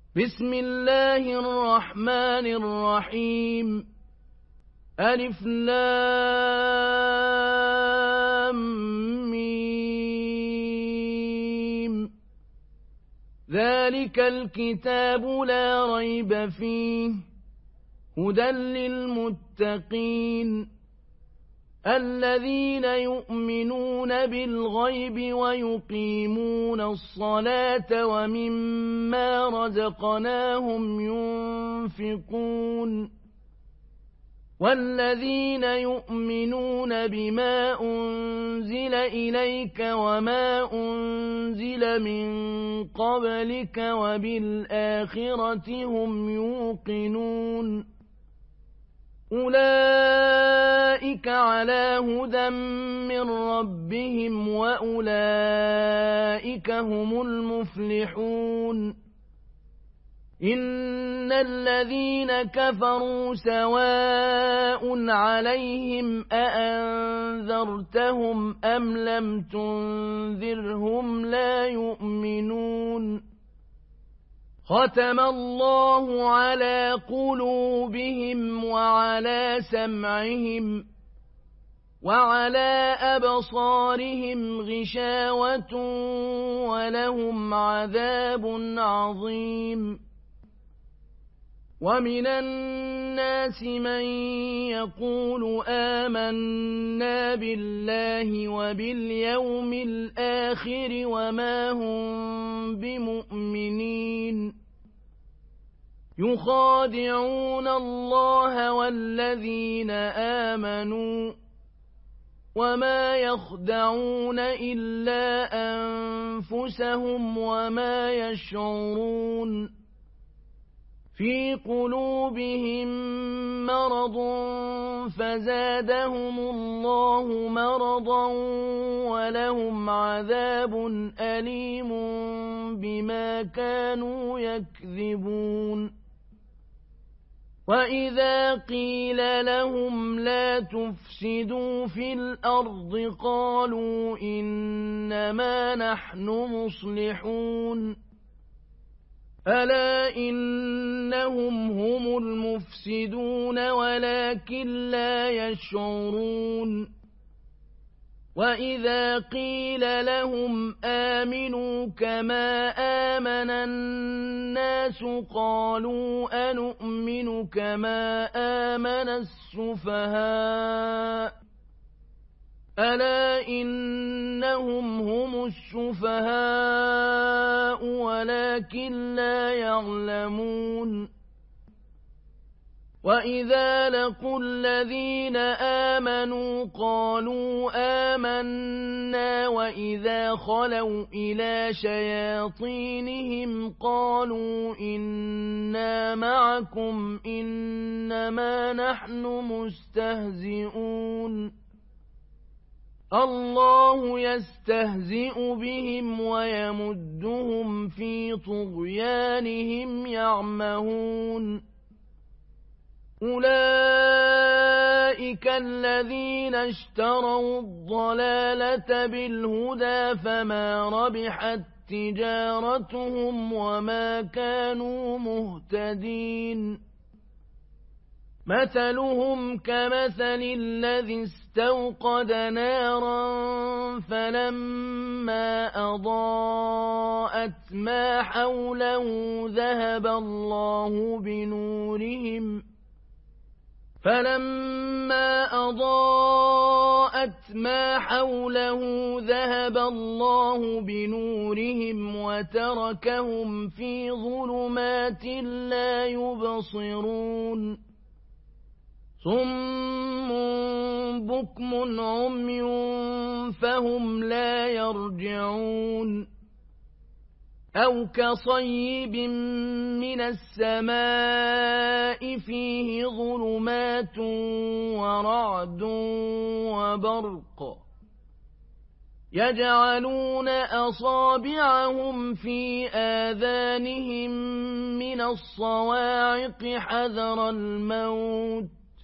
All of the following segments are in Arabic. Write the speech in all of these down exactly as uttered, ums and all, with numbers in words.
بسم الله الرحمن الرحيم ألف لام ميم ذلك الكتاب لا ريب فيه هدى للمتقين الذين يؤمنون بالغيب ويقيمون الصلاة ومما رزقناهم ينفقون والذين يؤمنون بما أنزل إليك وما أنزل من قبلك وبالآخرة هم يوقنون أولئك على هدى من ربهم وأولئك هم المفلحون إن الذين كفروا سواء عليهم أأنذرتهم أم لم تنذرهم لا يؤمنون ختم الله على قلوبهم وعلى سمعهم وعلى أبصارهم غشاوة ولهم عذاب عظيم ومن الناس من يقول آمنا بالله وباليوم الآخر وما هم بمؤمنين يخادعون الله والذين آمنوا وما يخدعون إلا أنفسهم وما يشعرون في قلوبهم مرض فزادهم الله مرضا ولهم عذاب أليم بما كانوا يكذبون وإذا قيل لهم لا تفسدوا في الأرض قالوا إنما نحن مصلحون ألا إنهم هم المفسدون ولكن لا يشعرون وإذا قيل لهم آمنوا كما آمن الناس قالوا أنؤمن كما آمن السفهاء ألا إنهم هم السفهاء ولكن لا يعلمون وإذا لقوا الذين آمنوا قالوا آمنا وإذا خلوا إلى شياطينهم قالوا إنا معكم إنما نحن مستهزئون الله يستهزئ بهم ويمدهم في طغيانهم يعمهون أولئك الذين اشتروا الضلالة بالهدى فما ربحت تجارتهم وما كانوا مهتدين مثلهم كمثل الذي استوقد نارا فلما أضاءت ما حوله ذهب الله بنورهم فلما أضاءت ما حوله ذهب الله بنورهم وتركهم في ظلمات لا يبصرون صم بكم عمي فهم لا يرجعون أو كصيب من السماء فيه ظلمات ورعد وبرق يجعلون أصابعهم في آذانهم من الصواعق حذر الموت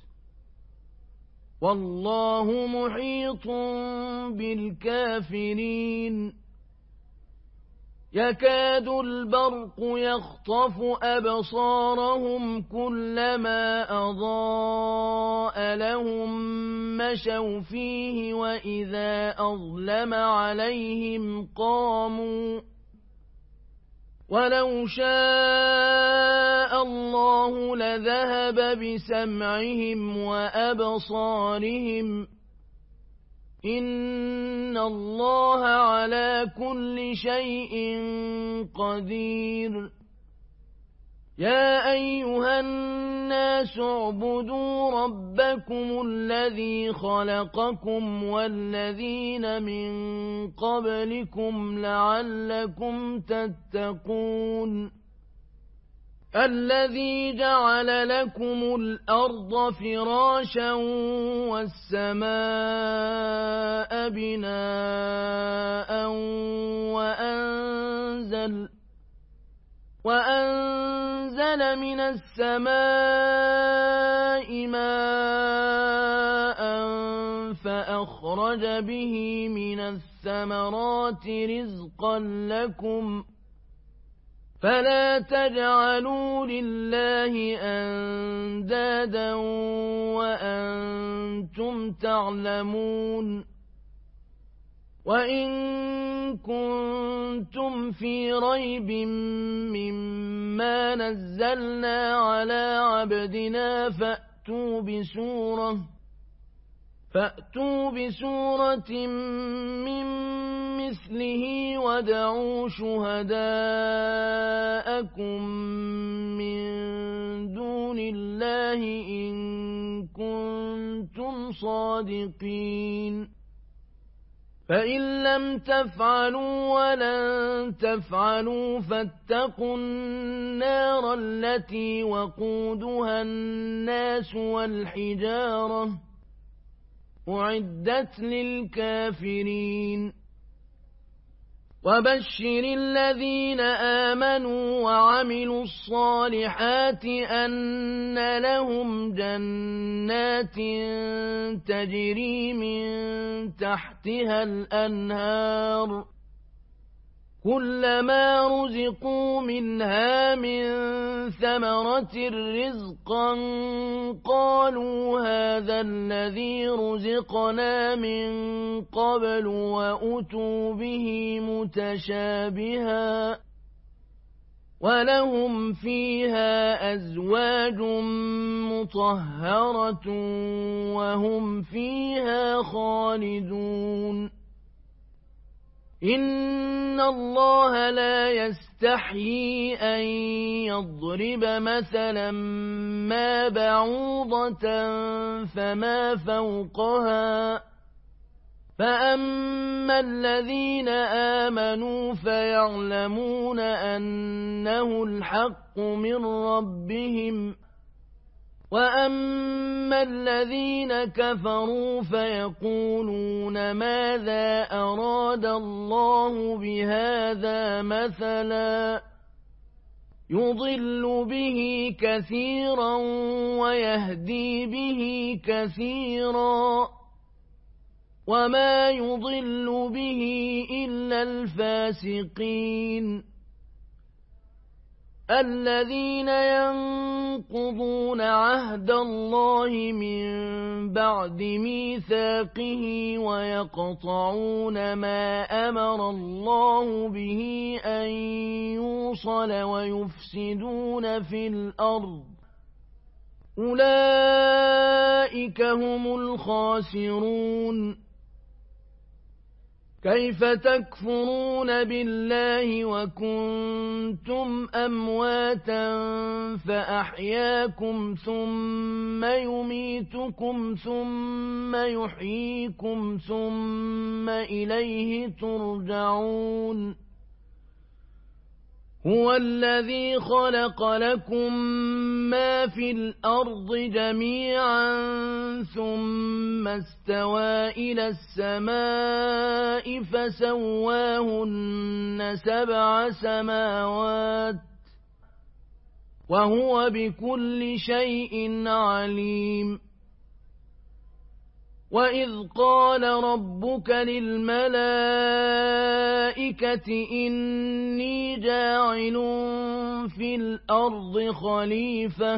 والله محيط بالكافرين يكاد البرق يخطف أبصارهم كلما أضاء لهم مشوا فيه وإذا أظلم عليهم قاموا ولو شاء الله لذهب بسمعهم وأبصارهم إن الله على كل شيء قدير يا أيها الناس اعبدوا ربكم الذي خلقكم والذين من قبلكم لعلكم تتقون الذي جعل لكم الأرض فراشا والسماء بناء وأنزل وأنزل من السماء ماء فأخرج به من الثمرات رزقا لكم فلا تجعلوا لله أندادا وأنتم تعلمون وإن كنتم في ريب مما نزلنا على عبدنا فأتوا بسورة فأتوا بسورة من مثله وادعوا شهداءكم من دون الله إن كنتم صادقين فإن لم تفعلوا ولن تفعلوا فاتقوا النار التي وقودها الناس والحجارة أعدت للكافرين وبشر الذين آمنوا وعملوا الصالحات أن لهم جنات تجري من تحتها الأنهار كلما رزقوا منها من ثمرة رزقا قالوا هذا الذي رزقنا من قبل وأتوا به متشابها ولهم فيها أزواج مطهرة وهم فيها خالدون إن الله لا يستحيي أن يضرب مثلا ما بعوضة فما فوقها فأما الذين آمنوا فيعلمون أنه الحق من ربهم وأما الذين كفروا فيقولون ماذا أراد الله بهذا مثلا يضل به كثيرا ويهدي به كثيرا وما يضل به إلا الفاسقين الذين ينقضون عهد الله من بعد ميثاقه ويقطعون ما أمر الله به أن يوصل ويفسدون في الأرض أولئك هم الخاسرون كيف تكفرون بالله وكنتم أمواتا فأحياكم ثم يميتكم ثم يحييكم ثم إليه ترجعون هو الذي خلق لكم ما في الأرض جميعا ثم استوى إلى السماء فسواهن سبع سماوات وهو بكل شيء عليم وَإِذْ قَالَ رَبُّكَ لِلْمَلَائِكَةِ إِنِّي جَاعِلٌ فِي الْأَرْضِ خَلِيفَةً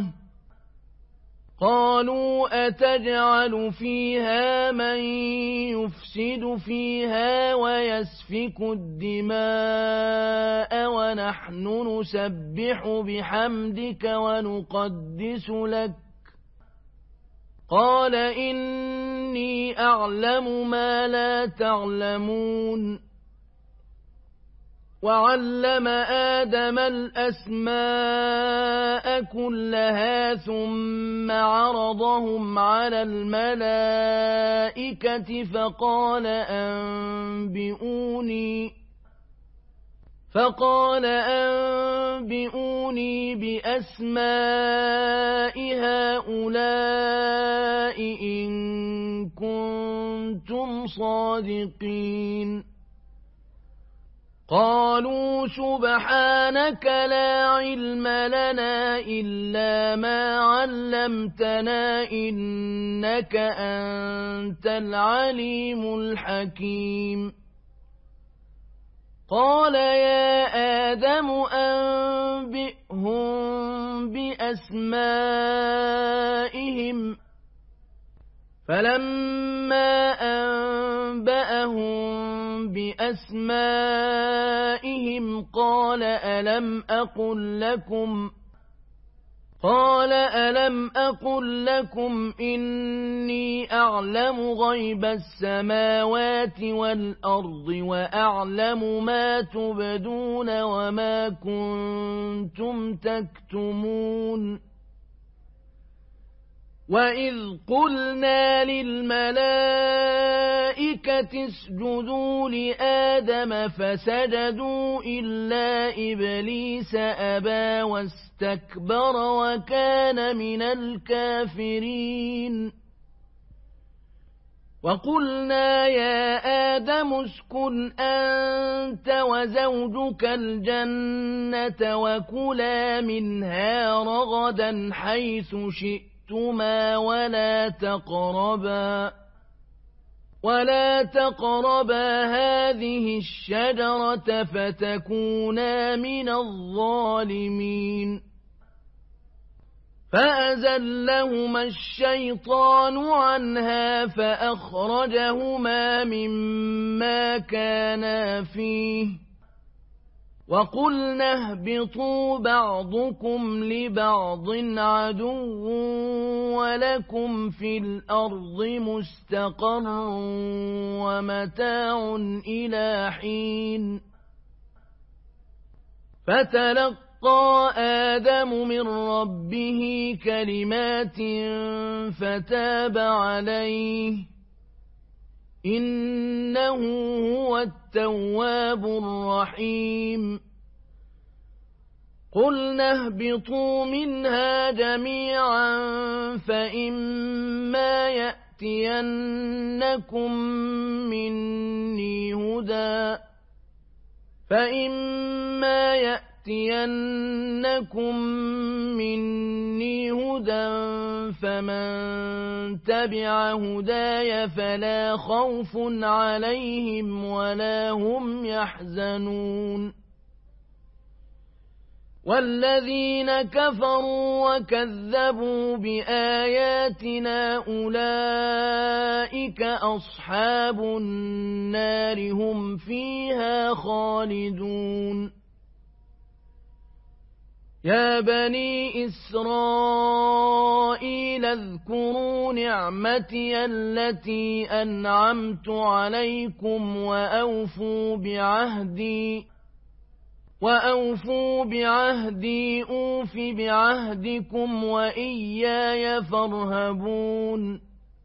قَالُوا أَتَجْعَلُ فِيهَا مَن يُفْسِدُ فِيهَا وَيَسْفِكُ الدِّمَاءَ وَنَحْنُ نُسَبِّحُ بِحَمْدِكَ وَنُقَدِّسُ لَكَ قَالَ إِنِّي أَعْلَمُ مَا لَا تَعْلَمُونَ وَعَلَّمَ آدَمَ الْأَسْمَاءَ كُلَّهَا ثُمَّ عَرَضَهُمْ عَلَى الْمَلَائِكَةِ فَقَالَ أَنبِئُونِي فَقَالَ أَنبِئُونِي بِأَسْمَاءِ هَؤُلَاءِ إِن كُنتُمْ صَادِقِينَ قَالُوا سُبْحَانَكَ لَا عِلْمَ لَنَا إِلَّا مَا عَلَّمْتَنَا إِنَّكَ أَنتَ الْعَلِيمُ الْحَكِيمُ قَالَ يَا آدَمُ أَنبِئْهُم بِأَسْمَائِهِمْ فَلَمَّا أَنبَأَهُم بِأَسْمَائِهِمْ قَالَ أَلَمْ أَقُل لَّكُمْ قَالَ أَلَمْ أَقُل لَّكُمْ إِنِّي أَعْلَمُ غَيْبَ السَّمَاوَاتِ وَالْأَرْضِ وَأَعْلَمُ مَا تُبْدُونَ وَمَا كُنتُمْ تَكْتُمُونَ وَإِذْ قُلْنَا لِلْمَلَائِكَةِ اسْجُدُوا لِآدَمَ فَسَجَدُوا إِلَّا إِبْلِيسَ أَبَىٰ وَاسْتَكْبَرَ وَكَانَ مِنَ الْكَافِرِينَ وَقُلْنَا يَا آدَمُ اسْكُنْ أَنتَ وَزَوْجُكَ الْجَنَّةَ وَكُلَا مِنْهَا رَغَدًا حَيْثُ شِئْتُمَا وَلَا تَقْرَبَا وَلَا تَقْرَبَا هَٰذِهِ الشَّجَرَةَ فَتَكُونَا مِنَ الظَّالِمِينَ فَأَزَلَّهُمَا الشَّيْطَانُ عَنْهَا فَأَخْرَجَهُمَا مِمَّا كَانَا فِيهِ وَقُلْنَا اهْبِطُوا بَعْضُكُمْ لِبَعْضٍ عَدُوٌّ وَلَكُمْ فِي الْأَرْضِ مُسْتَقَرٌّ وَمَتَاعٌ إِلَىٰ حِينٍ فَتَلَقَّىٰ آدَمُ مِن رَّبِّهِ كَلِمَاتٍ فَتَابَ عَلَيْهِ إِنَّهُ هُوَ التَّوَّابُ الرَّحِيمُ قُلْنَا اهْبِطُوا مِنْهَا جَمِيعًا فَإِمَّا يَأْتِيَنَّكُم مِّنِّي هُدًى فَإِمَّا يَأْتِيَنَّكُم مِّنِّي هُدًى فَمَن تَبِعَ هُدَايَ فَلَا خَوْفٌ عَلَيْهِمْ وَلَا هُمْ يَحْزَنُونَ وَالَّذِينَ كَفَرُوا وَكَذَّبُوا بِآيَاتِنَا أُولَٰئِكَ أَصْحَابُ النَّارِ هُمْ فِيهَا خَالِدُونَ يَا بَنِي إِسْرَائِيلَ اذْكُرُوا نِعْمَتِيَ الَّتِي أَنْعَمْتُ عَلَيْكُمْ وَأَوْفُوا بِعَهْدِي وَأَوْفُوا بِعَهْدِي أُوفِ بِعَهْدِكُمْ وَإِيَّايَ فَارْهَبُونِ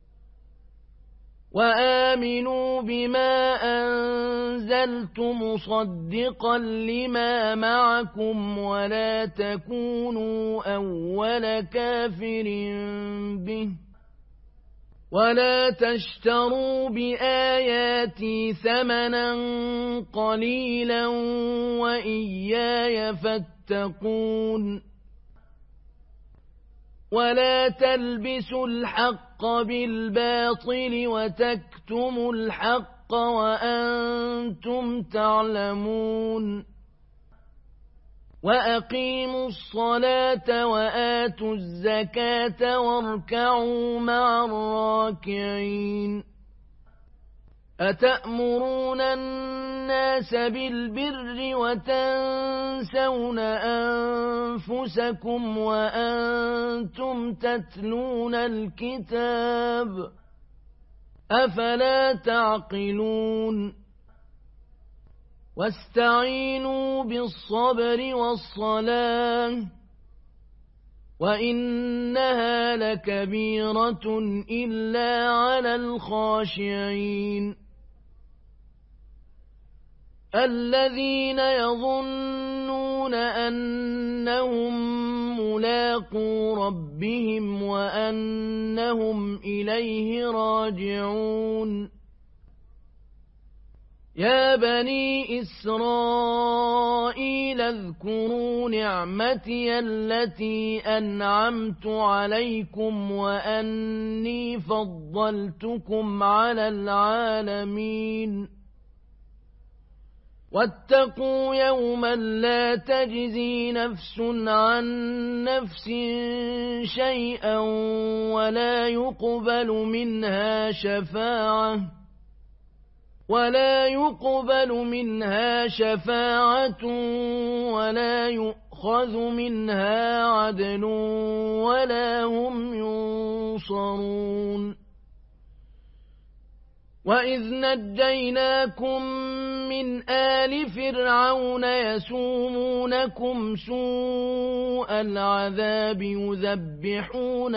وَآمِنُوا بِمَا أَنزَلْتُ مُصَدِّقًا لِّمَا مَعَكُمْ وَلَا تَكُونُوا أَوَّلَ كَافِرٍ بِهِ وَلَا تَشْتَرُوا بِآيَاتِي ثَمَنًا قَلِيلًا وَإِيَّايَ فَاتَّقُونِ ولا تلبسوا الحق بالباطل وتكتموا الحق وأنتم تعلمون وأقيموا الصلاة وآتوا الزكاة واركعوا مع الراكعين أتأمرون الناس بالبر وتنسون أنفسكم وأنتم تتلون الكتاب أفلا تعقلون واستعينوا بالصبر والصلاة وإنها لكبيرة إلا على الخاشعين الذين يظنون أنهم ملاقو ربهم وأنهم إليه راجعون يا بني إسرائيل اذكروا نعمتي التي أنعمت عليكم وأني فضلتكم على العالمين واتقوا يوما لا تجزي نفس عن نفس شيئا ولا يقبل منها شفاعة ولا يقبل منها شفاعة ولا يؤخذ منها عدل ولا هم ينصرون وإذ نجيناكم من آل فرعون يسومونكم سوء العذاب يذبحون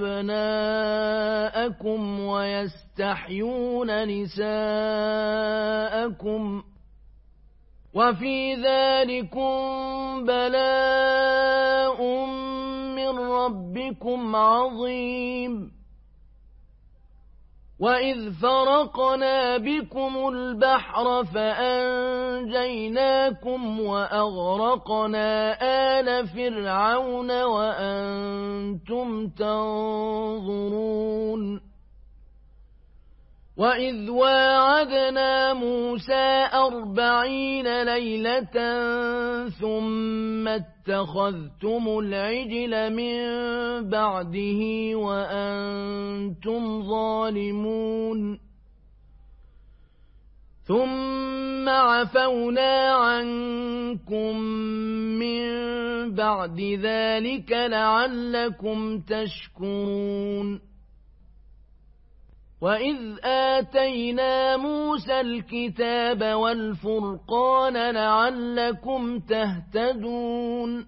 أبناءكم ويستحيون نساءكم وفي ذلكم بلاء من ربكم عظيم وإذ فرقنا بكم البحر فأنجيناكم وأغرقنا آل فرعون وأنتم تنظرون وإذ واعدنا موسى أربعين ليلة ثم اتخذتم العجل من بعده وأنتم ظالمون ثم عفونا عنكم من بعد ذلك لعلكم تشكرون وإذ آتينا موسى الكتاب والفرقان لعلكم تهتدون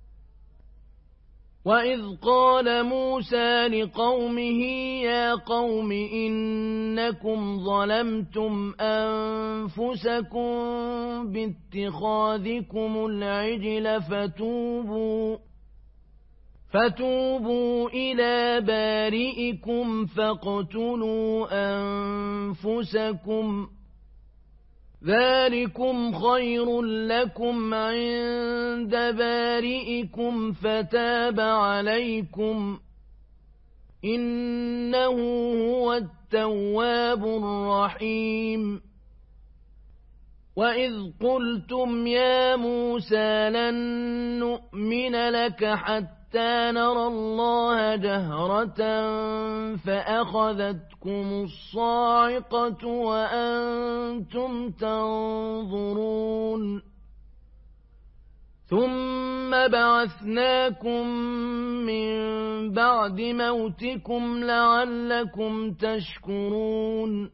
وإذ قال موسى لقومه يا قوم إنكم ظلمتم أنفسكم باتخاذكم العجل فتوبوا فتوبوا إلى بارئكم فاقتلوا أنفسكم ذلكم خير لكم عند بارئكم فتاب عليكم إنه هو التواب الرحيم وإذ قلتم يا موسى لن نؤمن لك حتى حتى نرى الله جهرة فأخذتكم الصاعقة وأنتم تنظرون ثم بعثناكم من بعد موتكم لعلكم تشكرون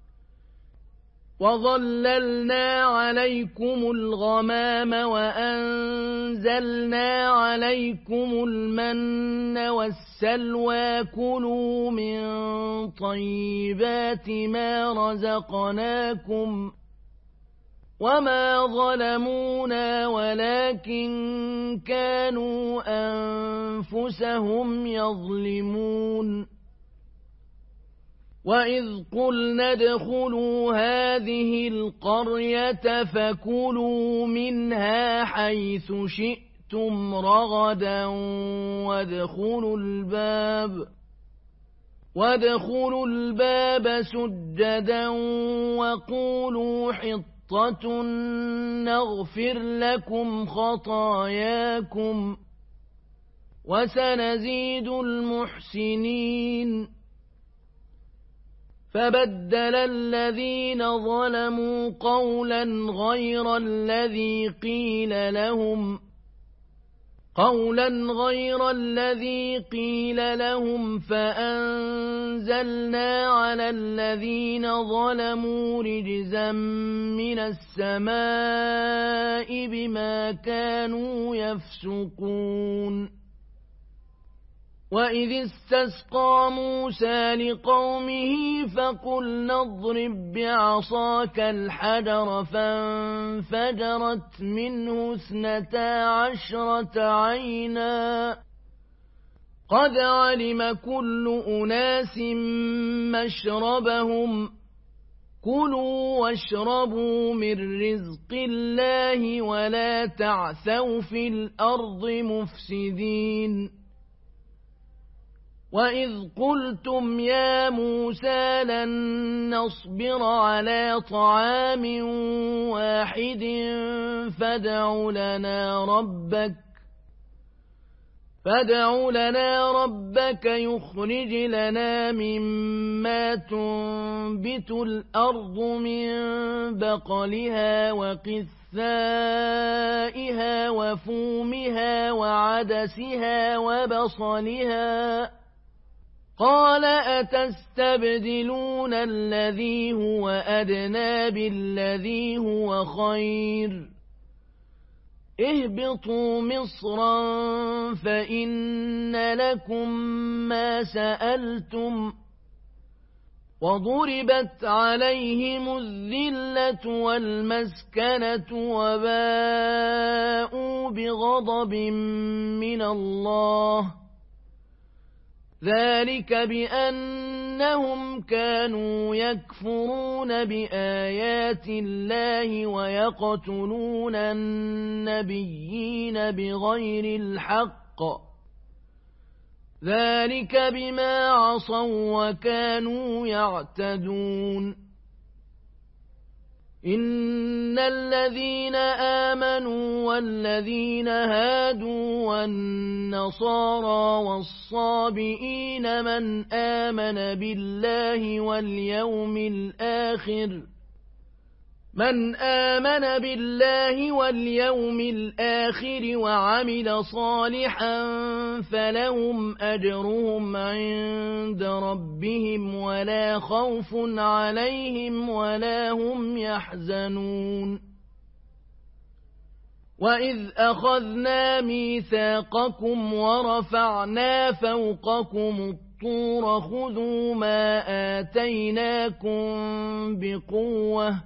وظللنا عليكم الغمام وأنزلنا عليكم المن والسلوى كلوا من طيبات ما رزقناكم وما ظلمونا ولكن كانوا أنفسهم يظلمون وإذ قلنا ادخلوا هذه القرية فكلوا منها حيث شئتم خفتم رغدا وادخلوا الباب وادخلوا الباب سجدا وقولوا حطة نغفر لكم خطاياكم وسنزيد المحسنين فبدل الذين ظلموا قولا غير الذي قيل لهم قولا غير الذي قيل لهم فأنزلنا على الذين ظلموا رجزا من السماء بما كانوا يفسقون وإذ استسقى موسى لقومه فقلنا اضرب بعصاك الحجر فانفجرت منه اثنتا عشرة عينا قد علم كل أناس مشربهم كلوا واشربوا من رزق الله ولا تعثوا في الأرض مفسدين وإذ قلتم يا موسى لن نصبر على طعام واحد فادع لنا ربك فادع لنا ربك يخرج لنا مما تنبت الأرض من بقلها وقثائها وفومها وعدسها وبصلها قال أتستبدلون الذي هو أدنى بالذي هو خير اهبطوا مصرا فإن لكم ما سألتم وضربت عليهم الذلة والمسكنة وباءوا بغضب من الله ذلك بأنهم كانوا يكفرون بآيات الله ويقتلون النبيين بغير الحق ذلك بما عصوا وكانوا يعتدون إن الذين آمنوا والذين هادوا والنصارى والصابئين من آمن بالله واليوم الآخر من آمن بالله واليوم الآخر وعمل صالحا فلهم أجرهم عند ربهم ولا خوف عليهم ولا هم يحزنون وإذ أخذنا ميثاقكم ورفعنا فوقكم الطور خذوا ما آتيناكم بقوة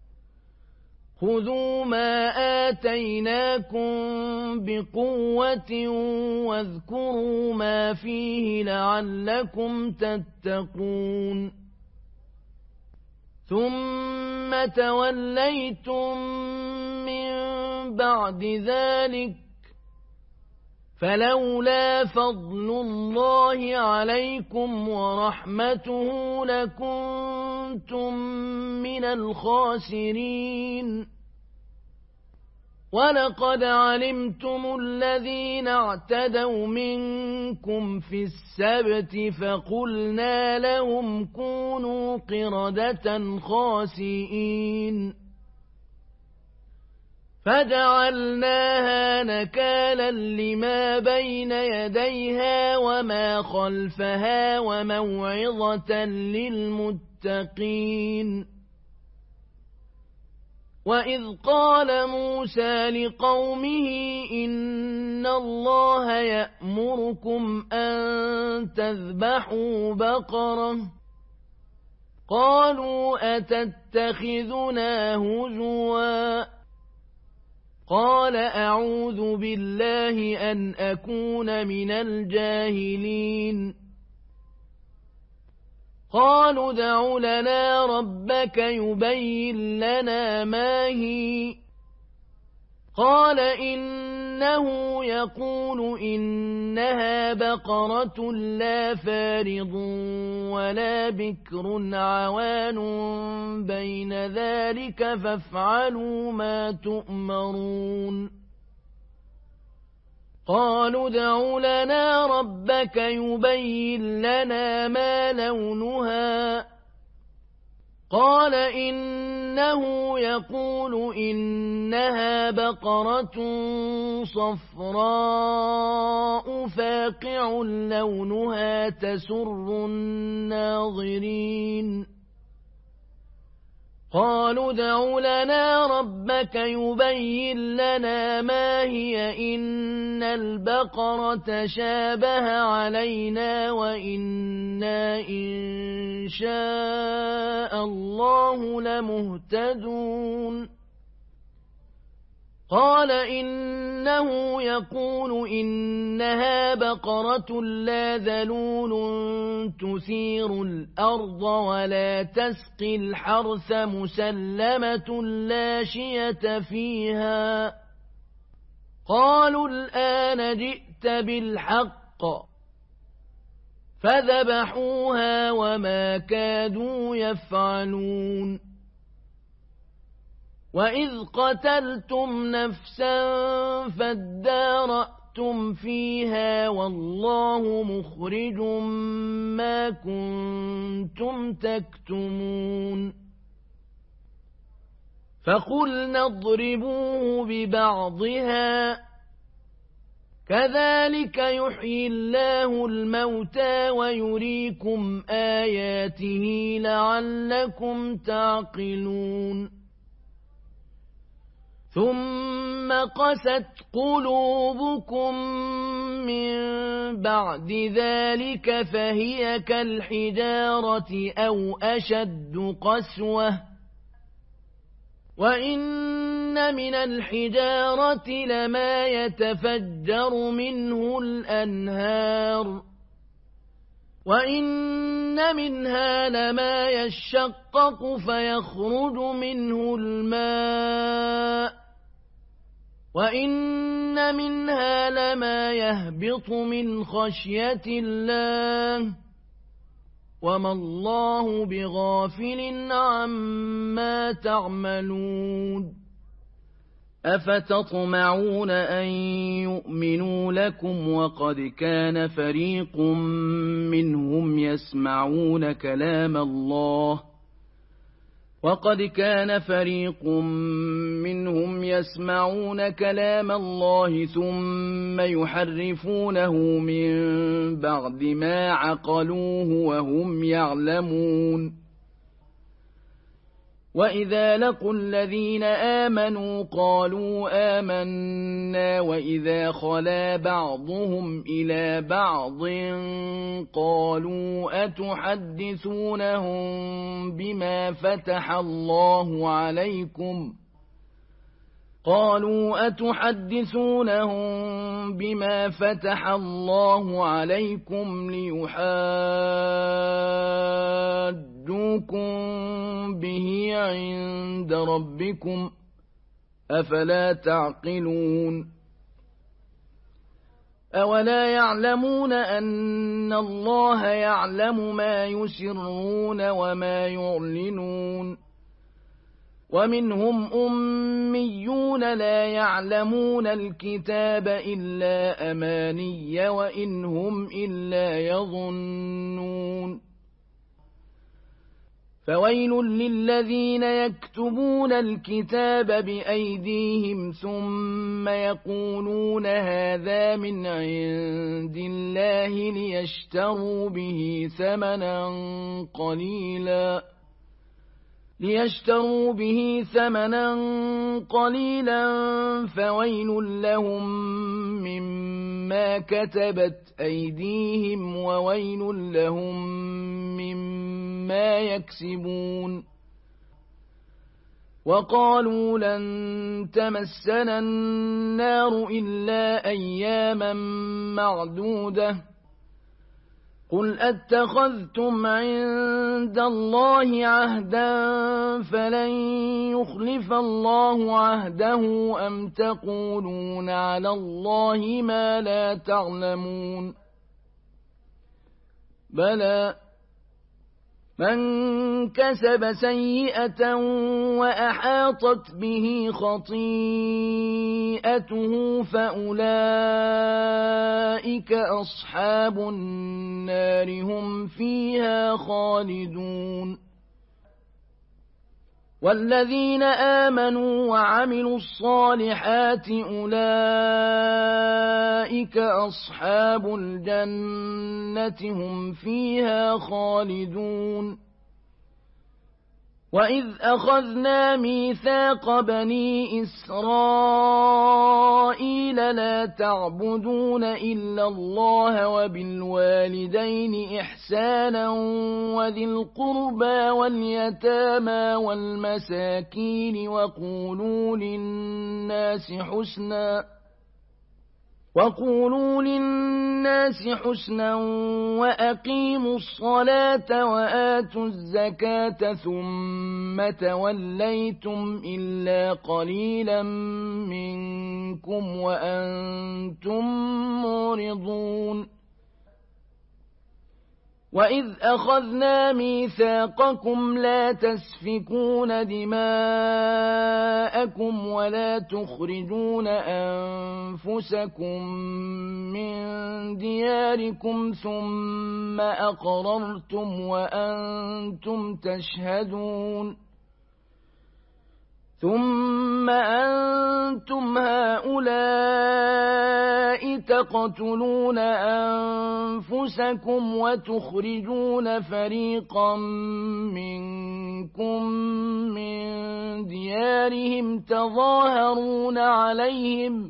خذوا ما آتيناكم بقوة واذكروا ما فيه لعلكم تتقون ثم توليتم من بعد ذلك فلولا فضل الله عليكم ورحمته لكنتم من الخاسرين ولقد علمتم الذين اعتدوا منكم في السبت فقلنا لهم كونوا قردة خاسئين فجعلناها نكالا لما بين يديها وما خلفها وموعظة للمتقين وإذ قال موسى لقومه إن الله يأمركم أن تذبحوا بقرة قالوا أتتخذنا هزوا قال أعوذ بالله أن أكون من الجاهلين قالوا ادع لنا ربك يبين لنا ما هي قال إنه يقول إنها بقرة لا فارض ولا بكر عوان بين ذلك فافعلوا ما تؤمرون قالوا ادع لنا ربك يبين لنا ما لونها قال إنه يقول إنها بقرة صفراء فاقع لونها تسر الناظرين قالوا ادع لنا ربك يبين لنا ما هي إن البقرة شابه علينا وإنا إن شاء الله لمهتدون قال إنه يقول إنها بقرة لا ذلول تثير الأرض ولا تسقي الحرث مسلمة لا شية فيها قالوا الآن جئت بالحق فذبحوها وما كادوا يفعلون وإذ قتلتم نفسا فادارأتم فيها والله مخرج ما كنتم تكتمون فقلنا اضربوه ببعضها كذلك يحيي الله الموتى ويريكم آياته لعلكم تعقلون ثم قست قلوبكم من بعد ذلك فهي كالحجارة أو أشد قسوة وإن من الحجارة لما يتفجر منه الأنهار وإن منها لما يشقق فيخرج منه الماء وإن منها لما يهبط من خشية الله وما الله بغافل عما تعملون أفتطمعون أن يؤمنوا لكم وقد كان فريق منهم يسمعون كلام الله وقد كان فريق منهم يسمعون كلام الله ثم يحرفونه من بعد ما عقلوه وهم يعلمون وإذا لقوا الذين آمنوا قالوا آمنا وإذا خلا بعضهم إلى بعض قالوا أتحدثونهم بما فتح الله عليكم قالوا أتحدثونهم بما فتح الله عليكم ليحاجوكم به عند ربكم أفلا تعقلون أولا يعلمون أن الله يعلم ما يسرون وما يعلنون ومنهم أميون لا يعلمون الكتاب إلا أماني وإن هم إلا يظنون فويل للذين يكتبون الكتاب بأيديهم ثم يقولون هذا من عند الله ليشتروا به ثمنا قليلا ليشتروا به ثمنا قليلا فويل لهم مما كتبت أيديهم وويل لهم مما يكسبون وقالوا لن تمسنا النار إلا أياما معدودة قل أتخذتم عند الله عهدا فلن يخلف الله عهده أم تقولون على الله ما لا تعلمون بلى من كسب سيئة وأحاطت به خطيئته فأولئك أصحاب النار هم فيها خالدون والذين آمنوا وعملوا الصالحات أولئك أصحاب الجنة هم فيها خالدون وإذ أخذنا ميثاق بني إسرائيل لا تعبدون إلا الله وبالوالدين إحسانا وذي القربى واليتامى والمساكين وقولوا للناس حسنا وقولوا للناس حسنا وأقيموا الصلاة وآتوا الزكاة ثم توليتم إلا قليلا منكم وأنتم معرضون وإذ أخذنا ميثاقكم لا تسفكون دماءكم ولا تخرجون أنفسكم من دياركم ثم أقررتم وأنتم تشهدون ثم أنتم هؤلاء تقتلون أنفسكم وتخرجون فريقا منكم من ديارهم تظاهرون عليهم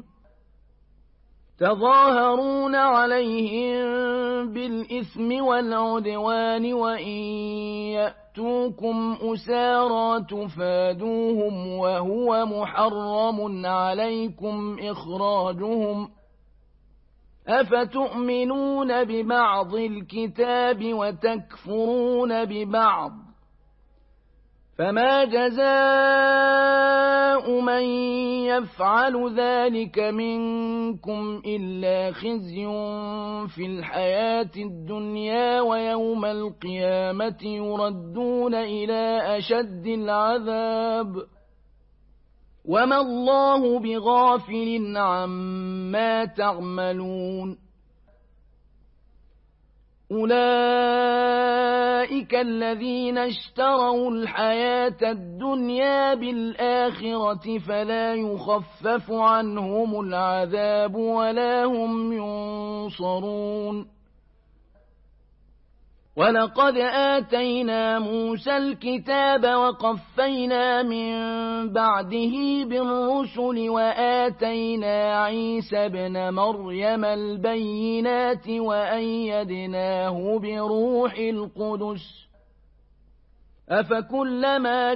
تظاهرون عليهم بالإثم والعدوان وإن يأتوكم أسارى تفادوهم وهو محرم عليكم إخراجهم أفتؤمنون ببعض الكتاب وتكفرون ببعض فما جزاء من يفعل ذلك منكم إلا خزي في الحياة الدنيا ويوم القيامة يردون إلى أشد العذاب وما الله بغافل عما تعملون أولئك الذين اشتروا الحياة الدنيا بالآخرة فلا يخفف عنهم العذاب ولا هم ينصرون ولقد آتينا موسى الكتاب وقفينا من بعده بالرسل وآتينا عيسى ابن مريم البينات وأيدناه بروح القدس أفكلما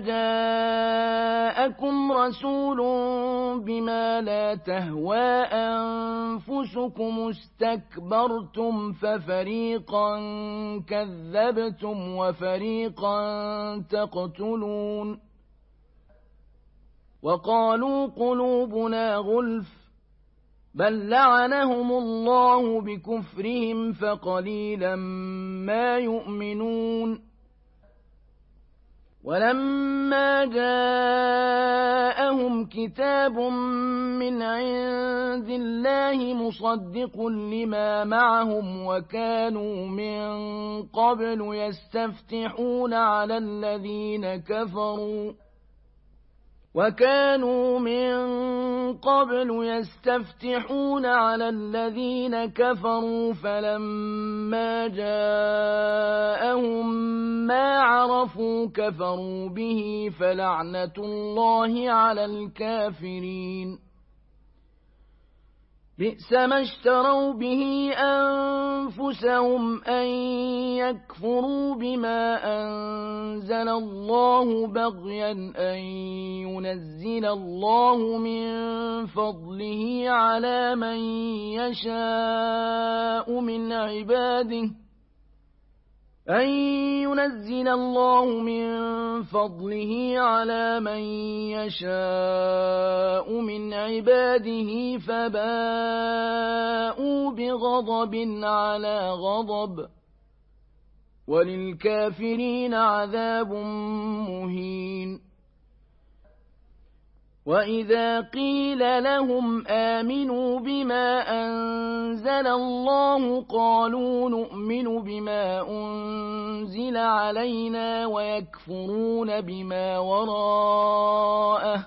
جاءكم رسول بما لا تهوى أنفسكم استكبرتم ففريقا كذبتم وفريقا تقتلون وقالوا قلوبنا غلف بل لعنهم الله بكفرهم فقليلا ما يؤمنون ولما جاءهم كتاب من عند الله مصدق لما معهم وكانوا من قبل يستفتحون على الذين كفروا وكانوا من قبل يستفتحون على الذين كفروا فلما جاءهم ما عرفوا كفروا به فلعنة الله على الكافرين بئس ما اشتروا به أنفسهم أن يكفروا بما أنزل الله بغيا أن ينزل الله من فضله على من يشاء من عباده أن ينزل الله من فضله على من يشاء من عباده فباءوا بغضب على غضب وللكافرين عذاب مهين. وإذا قيل لهم آمنوا بما أنزل الله قالوا نؤمن بما أنزل علينا ويكفرون بما وراءه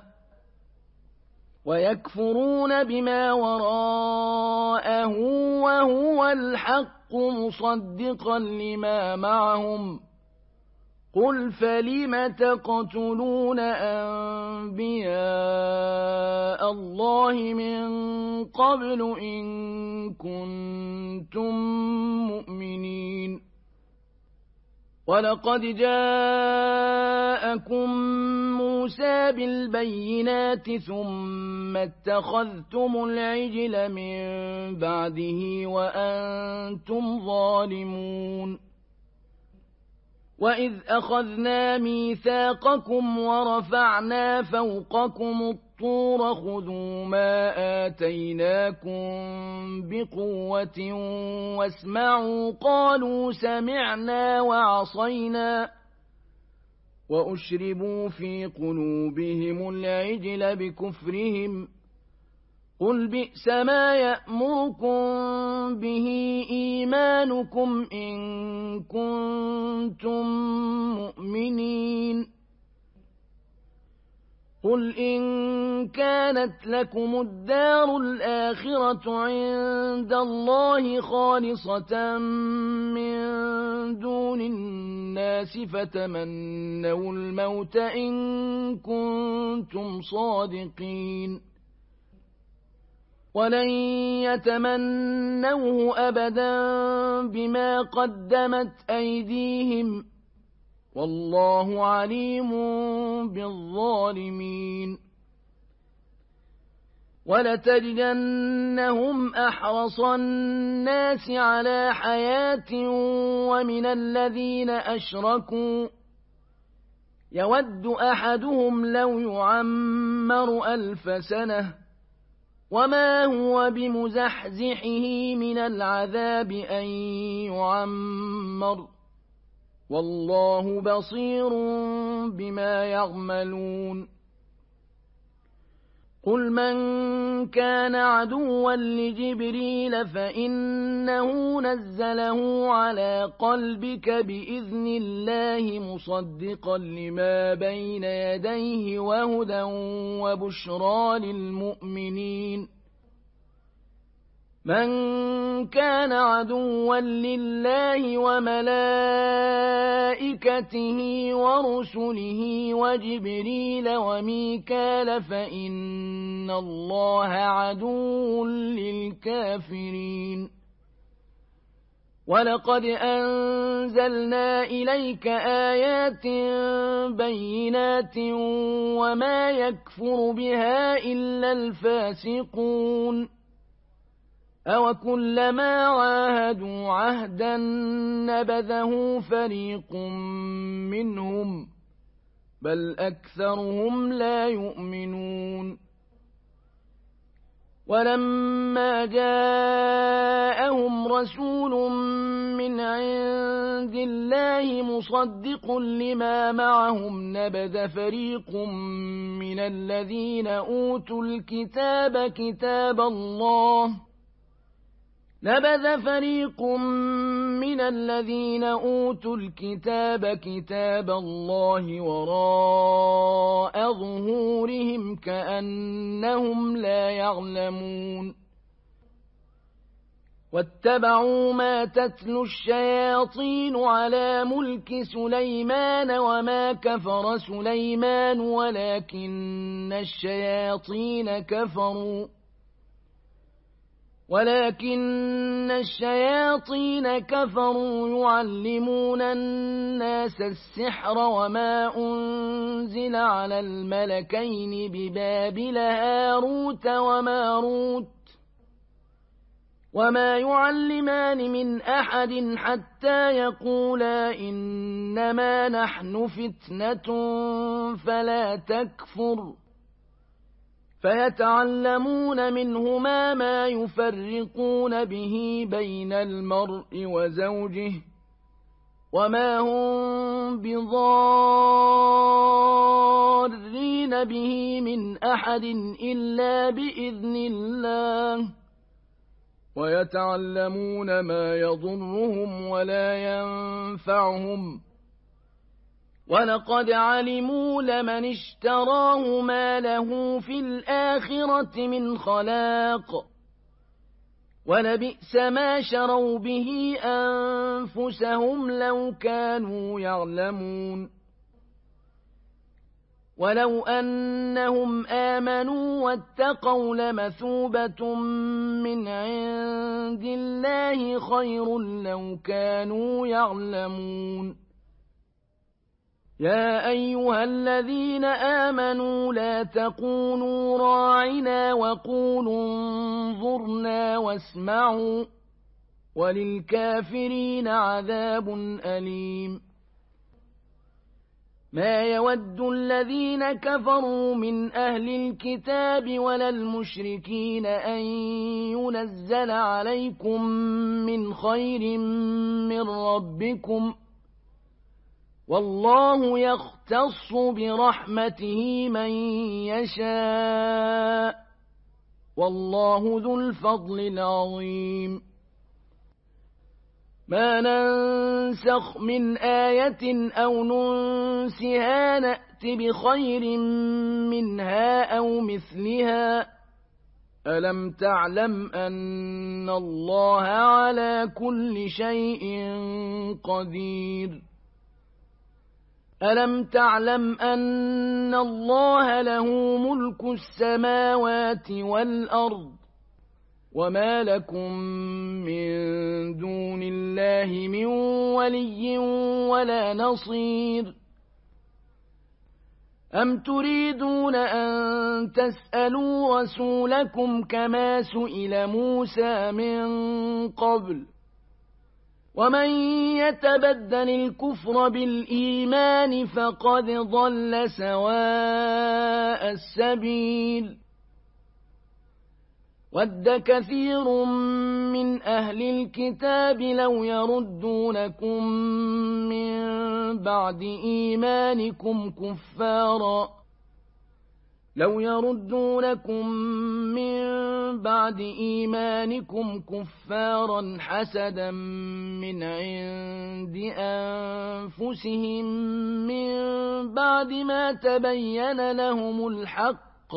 ويكفرون بما وراءه وهو الحق مصدقا لما معهم قل فلم تقتلون أنبياء الله من قبل إن كنتم مؤمنين. ولقد جاءكم موسى بالبينات ثم اتخذتم العجل من بعده وأنتم ظالمون. وإذ أخذنا ميثاقكم ورفعنا فوقكم الطور خذوا ما آتيناكم بقوة واسمعوا قالوا سمعنا وعصينا وأشربوا في قلوبهم العجل بكفرهم قل بئس ما يأمركم به إيمانكم إن كنتم مؤمنين. قل إن كانت لكم الدار الآخرة عند الله خالصة من دون الناس فتمنوا الموت إن كنتم صادقين ولن يتمنوه أبدا بما قدمت أيديهم والله عليم بالظالمين. ولتجدنهم أحرص الناس على حياة ومن الذين أشركوا يود أحدهم لو يعمر ألف سنة وما هو بمزحزحه من العذاب أن يعمر والله بصير بما يعملون. قل من كان عدوا لجبريل فإنه نزله على قلبك بإذن الله مصدقا لما بين يديه وهدى وبشرى للمؤمنين. من كان عدوا لله وملائكته ورسله وجبريل وميكال فإن الله عدو للكافرين. ولقد أنزلنا إليك آيات بينات وما يكفر بها إلا الفاسقون. أوكلما عاهدوا عهدا نبذه فريق منهم بل أكثرهم لا يؤمنون. ولما جاءهم رسول من عند الله مصدق لما معهم نبذ فريق من الذين أوتوا الكتاب كتاب الله نبذ فريق من الذين أوتوا الكتاب كتاب الله وراء ظهورهم كأنهم لا يعلمون. واتبعوا ما تتلو الشياطين على ملك سليمان وما كفر سليمان ولكن الشياطين كفروا ولكن الشياطين كفروا يعلمون الناس السحر وما أنزل على الملكين ببابل هاروت وماروت وما يعلمان من أحد حتى يقولا إنما نحن فتنة فلا تكفر فيتعلمون منهما ما يفرقون به بين المرء وزوجه وما هم بضارين به من أحد إلا بإذن الله ويتعلمون ما يضرهم ولا ينفعهم ولقد علموا لمن اشتراه ما له في الآخرة من خلاق ولبئس ما شروا به أنفسهم لو كانوا يعلمون ولو أنهم آمنوا واتقوا لمثوبة من عند الله خير لو كانوا يعلمون يا أيها الذين آمنوا لا تقولوا راعنا وقولوا انظرنا واسمعوا وللكافرين عذاب أليم ما يود الذين كفروا من أهل الكتاب ولا المشركين أن ينزل عليكم من خير من ربكم والله يختص برحمته من يشاء والله ذو الفضل العظيم ما ننسخ من آية أو ننسها نأت بخير منها أو مثلها ألم تعلم أن الله على كل شيء قدير ألم تعلم أن الله له ملك السماوات والأرض وما لكم من دون الله من ولي ولا نصير أم تريدون أن تسألوا رسولكم كما سئل موسى من قبل ومن يتبدل الكفر بالإيمان فقد ضل سواء السبيل ود كثير من أهل الكتاب لو يردونكم من بعد إيمانكم كفارا لو يردونكم من بعد إيمانكم كفارا حسدا من عند أنفسهم من بعد ما تبين لهم الحق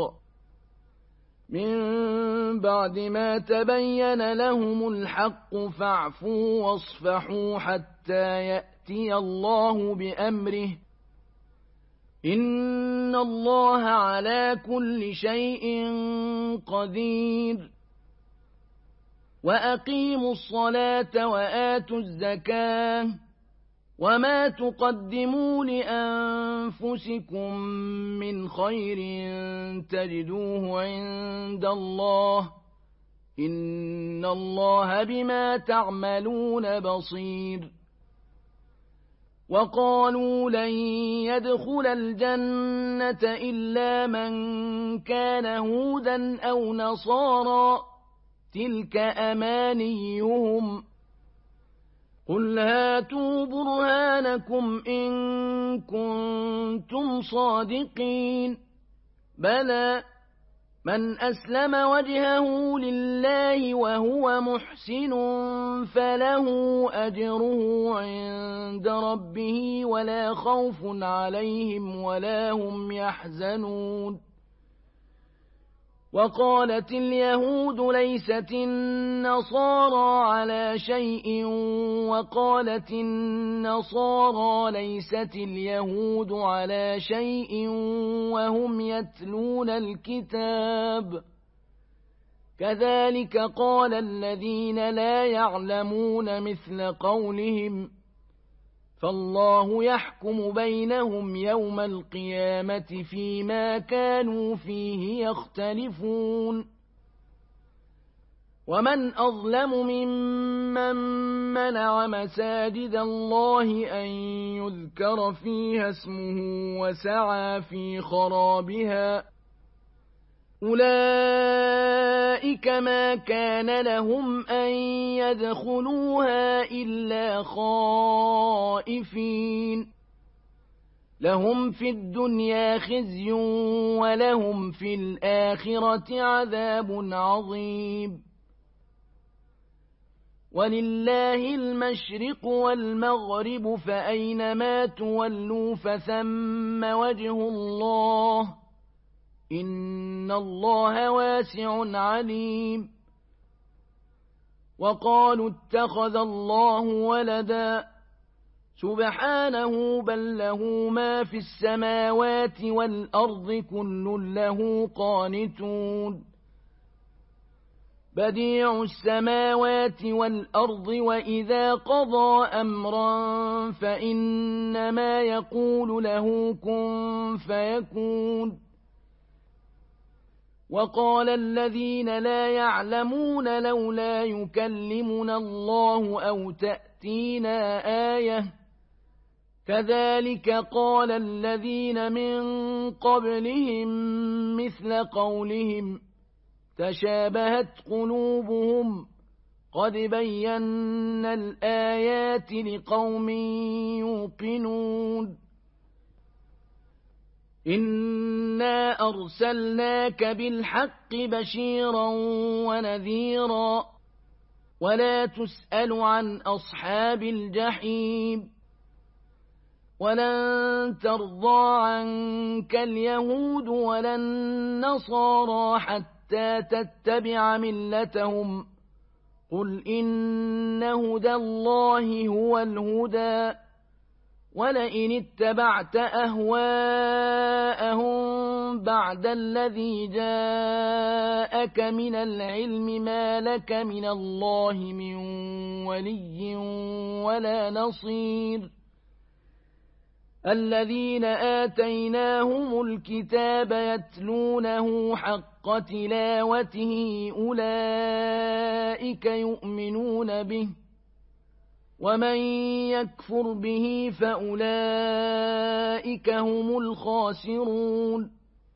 من بعد ما تبين لهم الحق فاعفوا واصفحوا حتى يأتي الله بأمره إن الله على كل شيء قدير وأقيموا الصلاة وآتوا الزكاة وما تقدموا لأنفسكم من خير تجدوه عند الله إن الله بما تعملون بصير وقالوا لن يدخل الجنة إلا من كان هودا أو نصارى تلك أمانيهم قل هاتوا برهانكم إن كنتم صادقين بلى من أسلم وجهه لله وهو محسن فله أجره عند ربه ولا خوف عليهم ولا هم يحزنون وقالت اليهود ليست النصارى على شيء وقالت النصارى ليست اليهود على شيء وهم يتلون الكتاب كذلك قال الذين لا يعلمون مثل قولهم فالله يحكم بينهم يوم القيامة فيما كانوا فيه يختلفون ومن أظلم ممن منع مساجد الله أن يذكر فيها اسمه وسعى في خرابها أولئك ما كان لهم أن يدخلوها إلا خائفين لهم في الدنيا خزي ولهم في الآخرة عذاب عظيم ولله المشرق والمغرب فأينما تولوا فثم وجه الله إن الله واسع عليم وقالوا اتخذ الله ولدا سبحانه بل له ما في السماوات والأرض كل له قانتون بديع السماوات والأرض وإذا قضى أمرا فإنما يقول له كن فيكون وقال الذين لا يعلمون لولا يكلمنا الله أو تأتينا آية كذلك قال الذين من قبلهم مثل قولهم تشابهت قلوبهم قد بينا الآيات لقوم يوقنون إنا أرسلناك بالحق بشيرا ونذيرا ولا تسأل عن أصحاب الجحيم ولن ترضى عنك اليهود ولا النصارى حتى حتى تتبع ملتهم قل إن هدى الله هو الهدى ولئن اتبعت أهواءهم بعد الذي جاءك من العلم ما لك من الله من ولي ولا نصير الذين آتيناهم الكتاب يتلونه حق تلاوته أولئك يؤمنون به ومن يكفر به فأولئك هم الخاسرون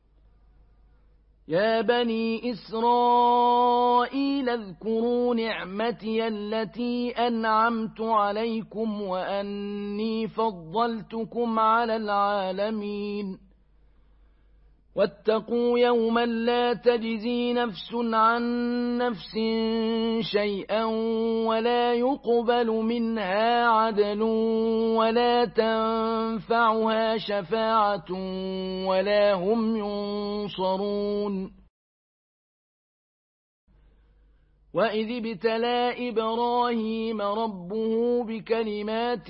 يا بني إسرائيل اذكروا نعمتي التي أنعمت عليكم وأني فضلتكم على العالمين واتقوا يوما لا تجزي نفس عن نفس شيئا ولا يقبل منها عدل ولا تنفعها شفاعة ولا هم ينصرون وإذ ابتلى إبراهيم ربه بكلمات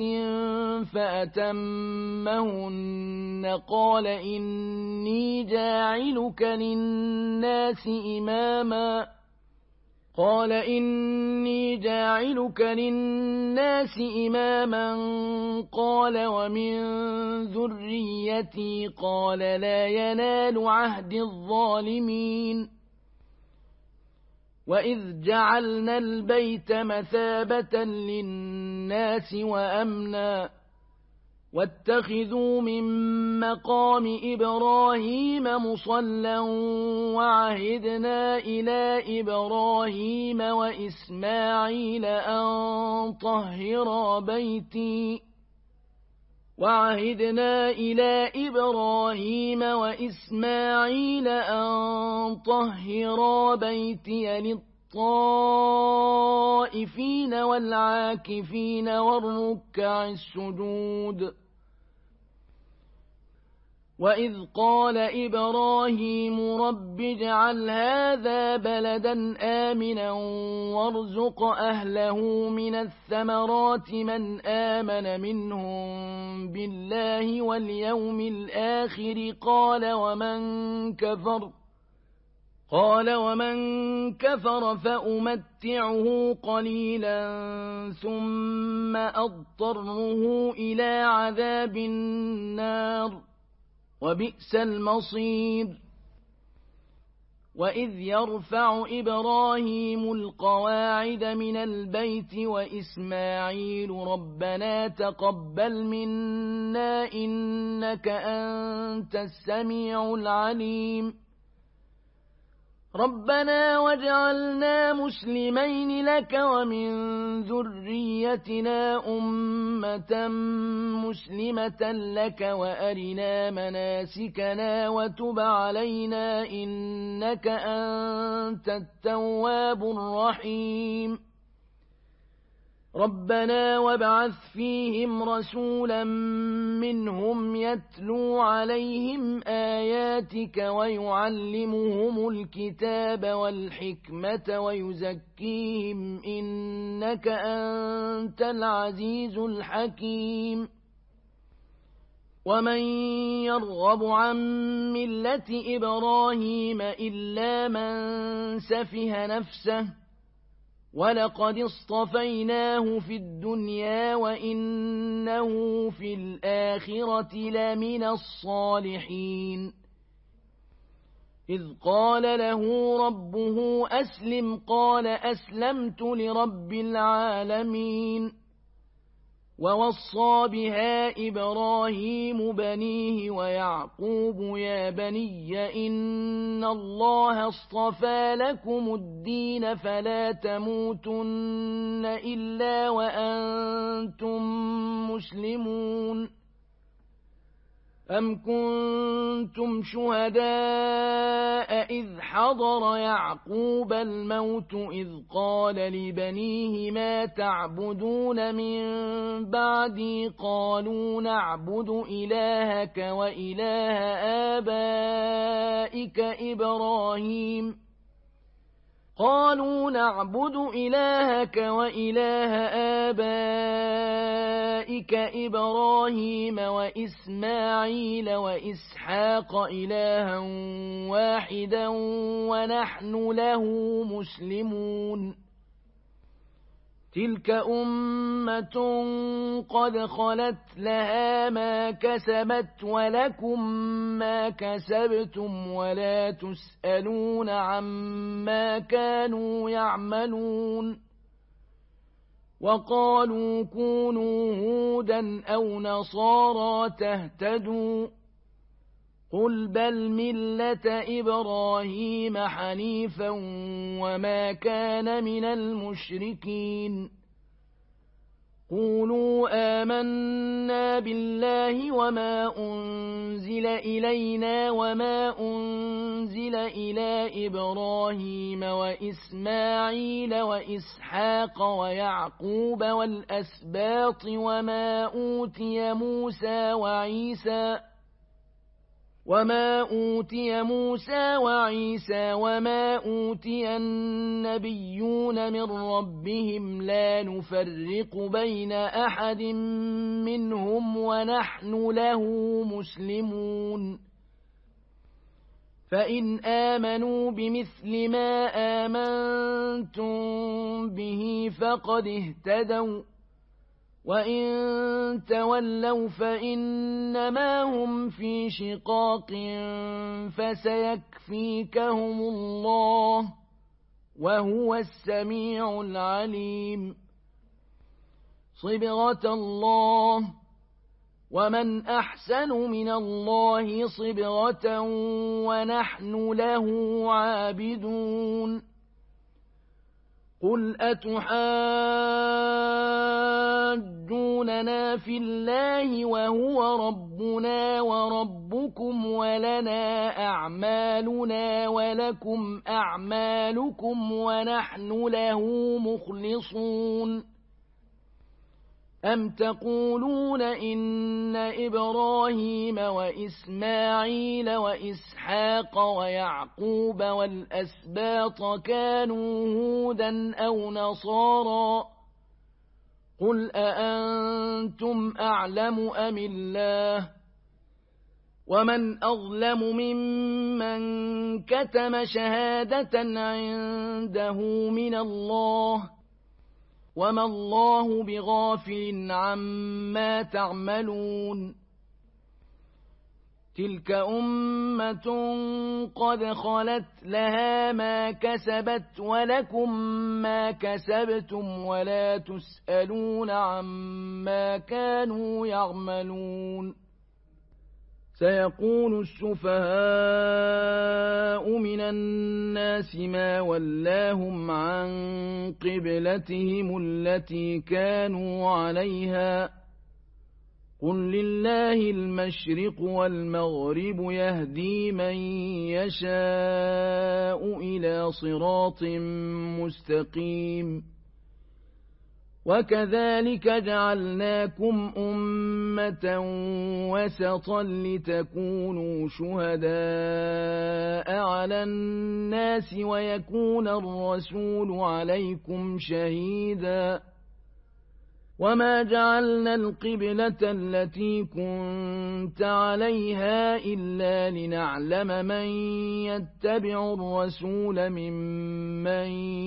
فأتمهن قال إني جاعلك للناس إماما قال إني جاعلك للناس إماما قال ومن ذريتي قال لا ينال عهد الظالمين وإذ جعلنا البيت مثابة للناس وأمنا واتخذوا من مقام إبراهيم مصلى وعهدنا إلى إبراهيم وإسماعيل أن طهرا بيتي وعهدنا إلى إبراهيم وإسماعيل أن طهرا بيتي للطائفين والعاكفين والركع السجود وإذ قال إبراهيم رب اجعل هذا بلدا آمنا وارزق أهله من الثمرات من آمن منهم بالله واليوم الآخر قال ومن كفر قال ومن كفر فأمتعه قليلا ثم أضطره إلى عذاب النار وبئس المصير وإذ يرفع إبراهيم القواعد من البيت وإسماعيل ربنا تقبل منا إنك أنت السميع العليم ربنا واجعلنا مسلمين لك ومن ذريتنا أمة مسلمة لك وأرنا مناسكنا وتب علينا إنك أنت التواب الرحيم ربنا وابعث فيهم رسولا منهم يتلو عليهم آياتك ويعلمهم الكتاب والحكمة ويزكيهم إنك أنت العزيز الحكيم ومن يرغب عن ملة إبراهيم إلا من سفه نفسه ولقد اصطفيناه في الدنيا وإنه في الآخرة لمن الصالحين إذ قال له ربه أسلم قال أسلمت لرب العالمين ووصى بها إبراهيم بنيه ويعقوب يا بني إن الله اصطفى لكم الدين فلا تموتن إلا وأنتم مسلمون أم كنتم شهداء إذ حضر يعقوب الموت إذ قال لبنيه ما تعبدون من بعدي قالوا نعبد إلهك وإله آبائك إبراهيم قالوا نعبد إلهك وإله آبائك إبراهيم وإسماعيل وإسحاق إلها واحدا ونحن له مسلمون تلك أمة قد خلت لها ما كسبت ولكم ما كسبتم ولا تسألون عما كانوا يعملون وقالوا كونوا هودا أو نصارى تهتدوا قل بل ملة إبراهيم حنيفا وما كان من المشركين قولوا آمنا بالله وما أنزل إلينا وما أنزل إلى إبراهيم وإسماعيل وإسحاق ويعقوب والأسباط وما أوتي موسى وعيسى وما أوتي موسى وعيسى وما أوتي النبيون من ربهم لا نفرق بين أحد منهم ونحن له مسلمون فإن آمنوا بمثل ما آمنتم به فقد اهتدوا وإن تولوا فإنما هم في شقاق فسيكفيكهم الله وهو السميع العليم صبغة الله ومن أحسن من الله صبغة ونحن له عابدون قل أتحاجوننا في الله وهو ربنا وربكم ولنا أعمالنا ولكم أعمالكم ونحن له مخلصون أم تقولون إن إبراهيم وإسماعيل وإسحاق ويعقوب والأسباط كانوا هودا أو نصارى قل أأنتم أعلم أم الله ومن أظلم ممن كتم شهادة عنده من الله وما الله بغافل عما تعملون تلك أمة قد خلت لها ما كسبت ولكم ما كسبتم ولا تسألون عما كانوا يعملون سيقول السفهاء من الناس ما ولاهم عن قبلتهم التي كانوا عليها قل لله المشرق والمغرب يهدي من يشاء إلى صراط مستقيم وكذلك جعلناكم أمة وسطا لتكونوا شهداء على الناس ويكون الرسول عليكم شهيدا وما جعلنا القبلة التي كنت عليها إلا لنعلم من يتبع الرسول ممن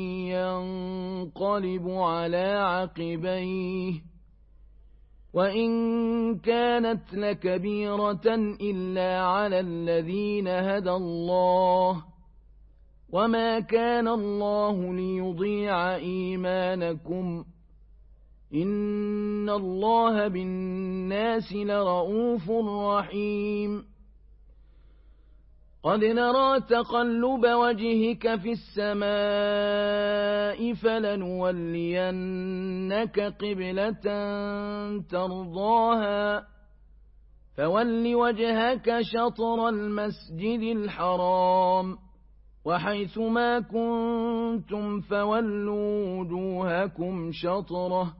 ينقلب على عقبيه وإن كانت لكبيرة إلا على الذين هدى الله وما كان الله ليضيع إيمانكم إن الله بالناس لرؤوف رحيم قد نرى تقلب وجهك في السماء فلنولينك قبلة ترضاها فول وجهك شطر المسجد الحرام وحيث ما كنتم فولوا وجوهكم شطره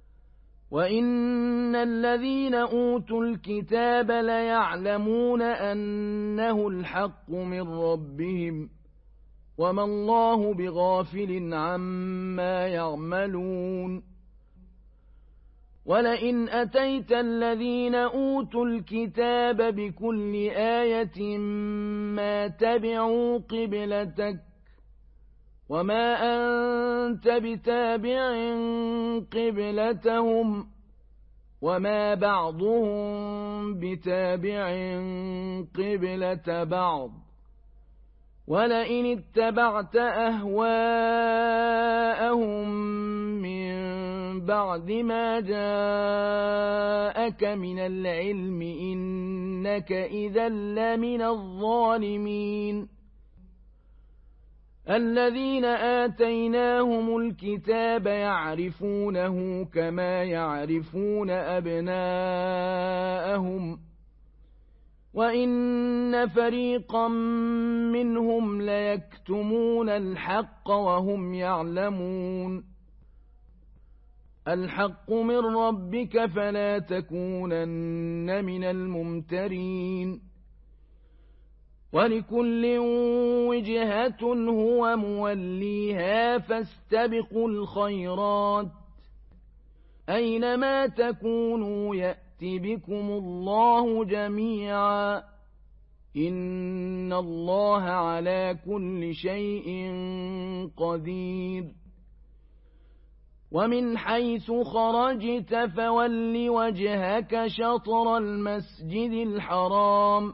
وإن الذين أوتوا الكتاب ليعلمون أنه الحق من ربهم وما الله بغافل عما يعملون ولئن أتيت الذين أوتوا الكتاب بكل آية ما تبعوا قبلتك وما أنت بتابع قبلتهم وما بعضهم بتابع قبلة بعض ولئن اتبعت أهواءهم من بعد ما جاءك من العلم إنك إذا لمن الظالمين الذين آتيناهم الكتاب يعرفونه كما يعرفون أبناءهم وإن فريقا منهم ليكتمون الحق وهم يعلمون الحق من ربك فلا تكونن من الممترين ولكل وجهة هو موليها فاستبقوا الخيرات أينما تكونوا يأت بكم الله جميعا إن الله على كل شيء قدير ومن حيث خرجت فول وجهك شطر المسجد الحرام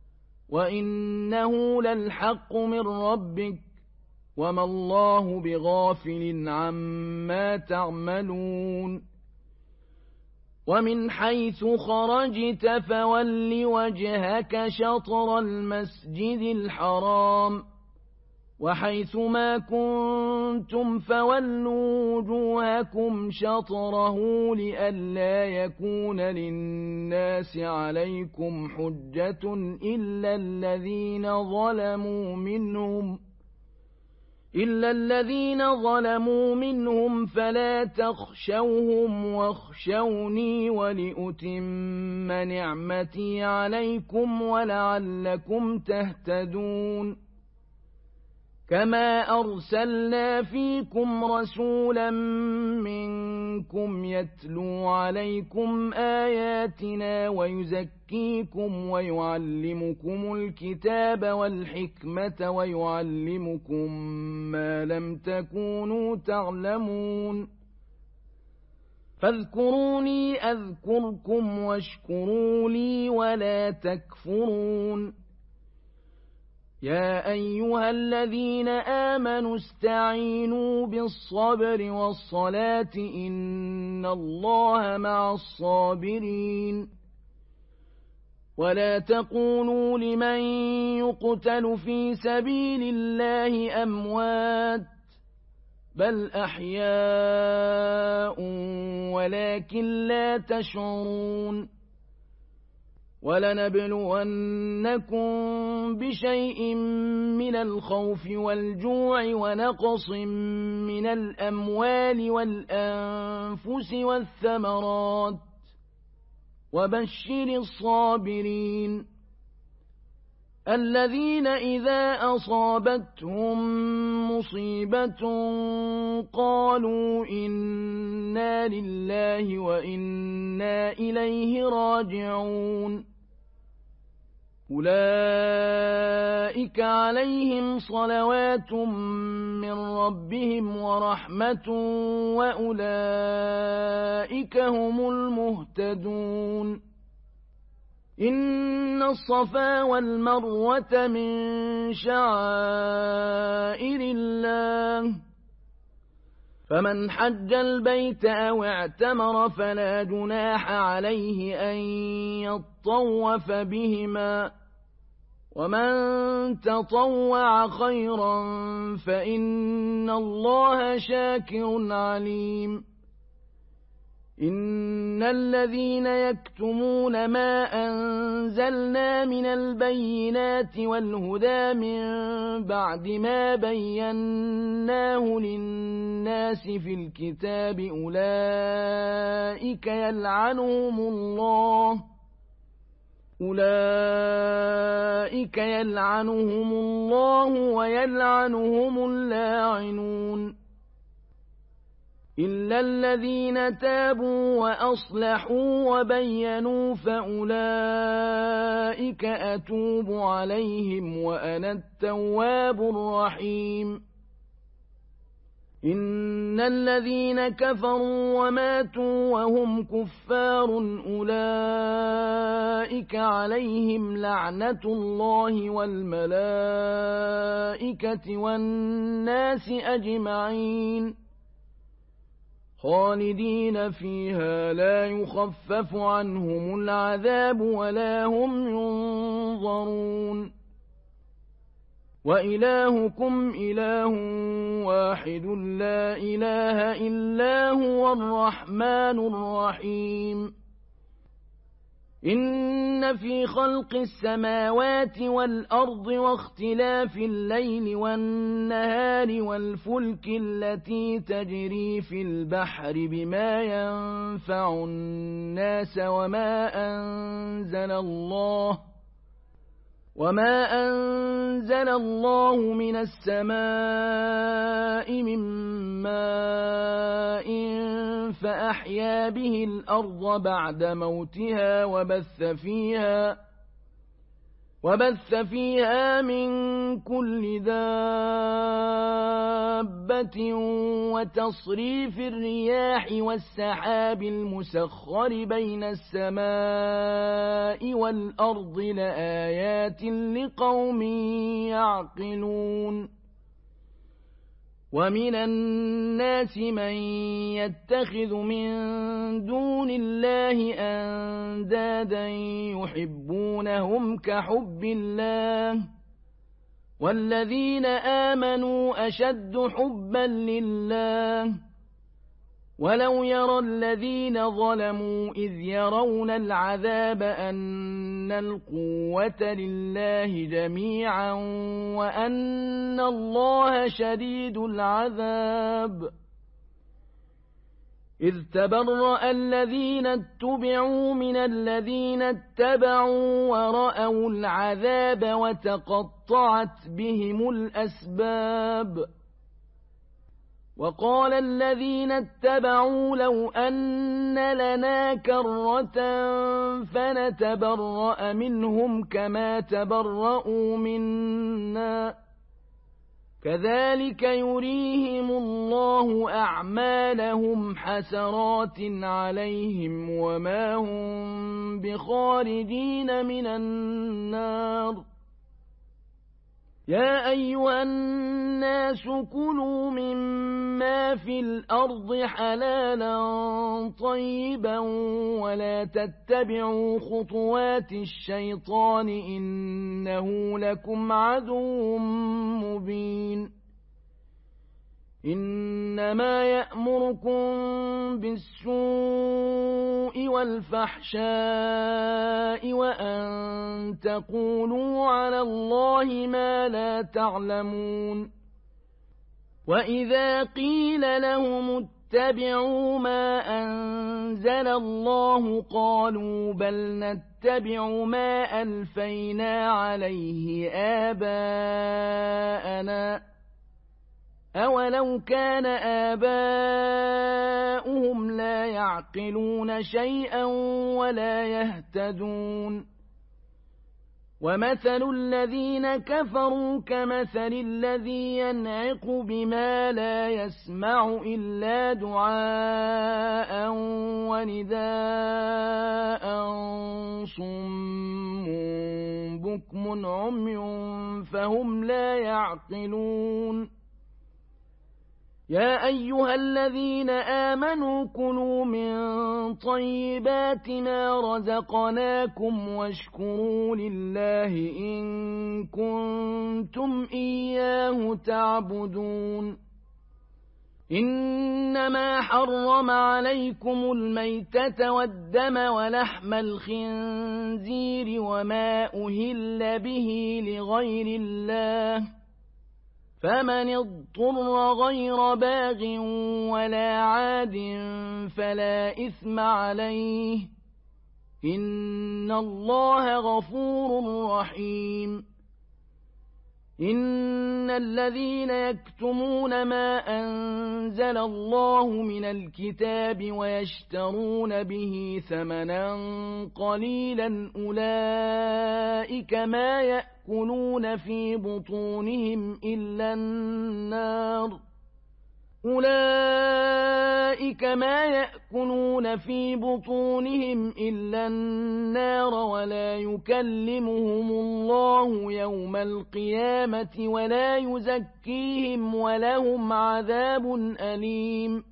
وإنه للحق من ربك وما الله بغافل عما تعملون ومن حيث خرجت فول وجهك شطر المسجد الحرام وحيث ما كنتم فولوا وجوهكم شطره لئلا يكون للناس عليكم حجة إلا الذين ظلموا منهم إلا الذين ظلموا منهم فلا تخشوهم واخشوني ولأتم نعمتي عليكم ولعلكم تهتدون كما أرسلنا فيكم رسولا منكم يتلو عليكم آياتنا ويزكيكم ويعلمكم الكتاب والحكمة ويعلمكم ما لم تكونوا تعلمون فاذكروني أذكركم واشكروا لي ولا تكفرون يا أيها الذين آمنوا استعينوا بالصبر والصلاة إن الله مع الصابرين ولا تقولوا لمن يقتل في سبيل الله أموات بل أحياء ولكن لا تشعرون ولنبلونكم بشيء من الخوف والجوع ونقص من الأموال والأنفس والثمرات وبشر الصابرين الذين إذا أصابتهم مصيبة قالوا إنا لله وإنا إليه راجعون أولئك عليهم صلوات من ربهم ورحمة وأولئك هم المهتدون إن الصفا والمروة من شعائر الله فمن حج البيت أو اعتمر فلا جناح عليه أن يطوف بهما ومن تطوع خيرا فإن الله شاكر عليم إن الذين يكتمون ما أنزلنا من البينات والهدى من بعد ما بيناه للناس في الكتاب أولئك يلعنهم الله أولئك يلعنهم الله ويلعنهم اللاعنون إلا الذين تابوا وأصلحوا وبينوا فأولئك أتوب عليهم وأنا التواب الرحيم إن الذين كفروا وماتوا وهم كفار أولئك عليهم لعنة الله والملائكة والناس أجمعين خالدين فيها لا يخفف عنهم العذاب ولا هم ينظرون وإلهكم إله واحد لا إله إلا هو الرحمن الرحيم إن في خلق السماوات والأرض واختلاف الليل والنهار والفلك التي تجري في البحر بما ينفع الناس وما أنزل الله وما أنزل الله من السماء من ماء فأحيا به الأرض بعد موتها وبث فيها وبث فيها من كل دابة وتصريف الرياح والسحاب المسخر بين السماء والأرض لآيات لقوم يعقلون ومن الناس من يتخذ من دون الله أندادا يحبونهم كحب الله والذين آمنوا أشد حبا لله ولو يرى الذين ظلموا إذ يرون العذاب أن القوة لله جميعا وأن الله شديد العذاب إذ تبرأ الذين اتبعوا من الذين اتبعوا ورأوا العذاب وتقطعت بهم الأسباب وقال الذين اتبعوا لو أن لنا كرة فنتبرأ منهم كما تبرأوا منا كذلك يريهم الله أعمالهم حسرات عليهم وما هم بخارجين من النار. يا أيها الناس كلوا مما في الأرض حلالا طيبا ولا تتبعوا خطوات الشيطان إنه لكم عدو مبين. إنما يأمركم بالسوء والفحشاء وأن تقولوا على الله ما لا تعلمون. وإذا قيل لهم اتبعوا ما أنزل الله قالوا بل نتبع ما ألفينا عليه آباءنا أولو كان آباؤهم لا يعقلون شيئا ولا يهتدون. ومثل الذين كفروا كمثل الذي ينعق بما لا يسمع إلا دعاء ونداء صم بكم عمي فهم لا يعقلون. يا أيها الذين آمنوا كلوا من طيبات ما رزقناكم واشكروا لله إن كنتم إياه تعبدون. إنما حرم عليكم الميتة والدم ولحم الخنزير وما أهل به لغير الله فمن اضطر غير باغ ولا عاد فلا إثم عليه إن الله غفور رحيم. إن الذين يكتمون ما أنزل الله من الكتاب ويشترون به ثمنا قليلا أولئك ما يأكلون في بطونهم إلا النار أولئك ما يأكلون في بطونهم إلا النار ولا يكلمهم الله يوم القيامة ولا يزكيهم ولهم عذاب أليم.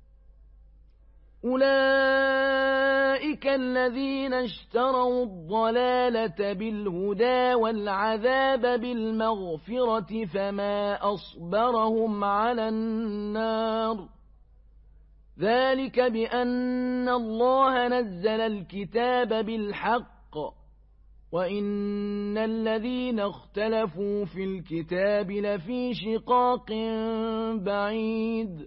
أولئك الذين اشتروا الضلالة بالهدى والعذاب بالمغفرة فما أصبرهم على النار. ذلك بأن الله نزل الكتاب بالحق وإن الذين اختلفوا في الكتاب لفي شقاق بعيد.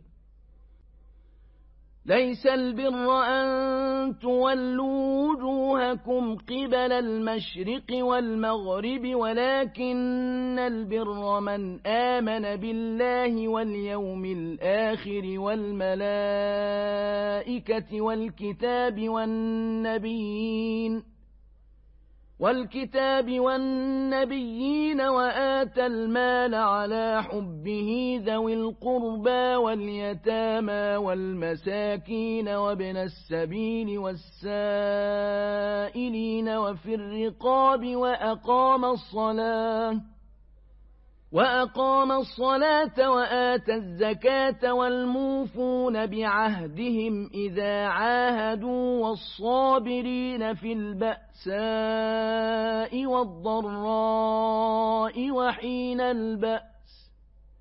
ليس البر أن تولوا وجوهكم قبل المشرق والمغرب ولكن البر من آمن بالله واليوم الآخر والملائكة والكتاب والنبيين والكتاب والنبيين وآتى المال على حبه ذوي القربى واليتامى والمساكين وابن السبيل والسائلين وفي الرقاب وأقام الصلاة وأقام الصلاة وآتى الزكاة والموفون بعهدهم إذا عاهدوا والصابرين في البأساء والضراء وحين البأس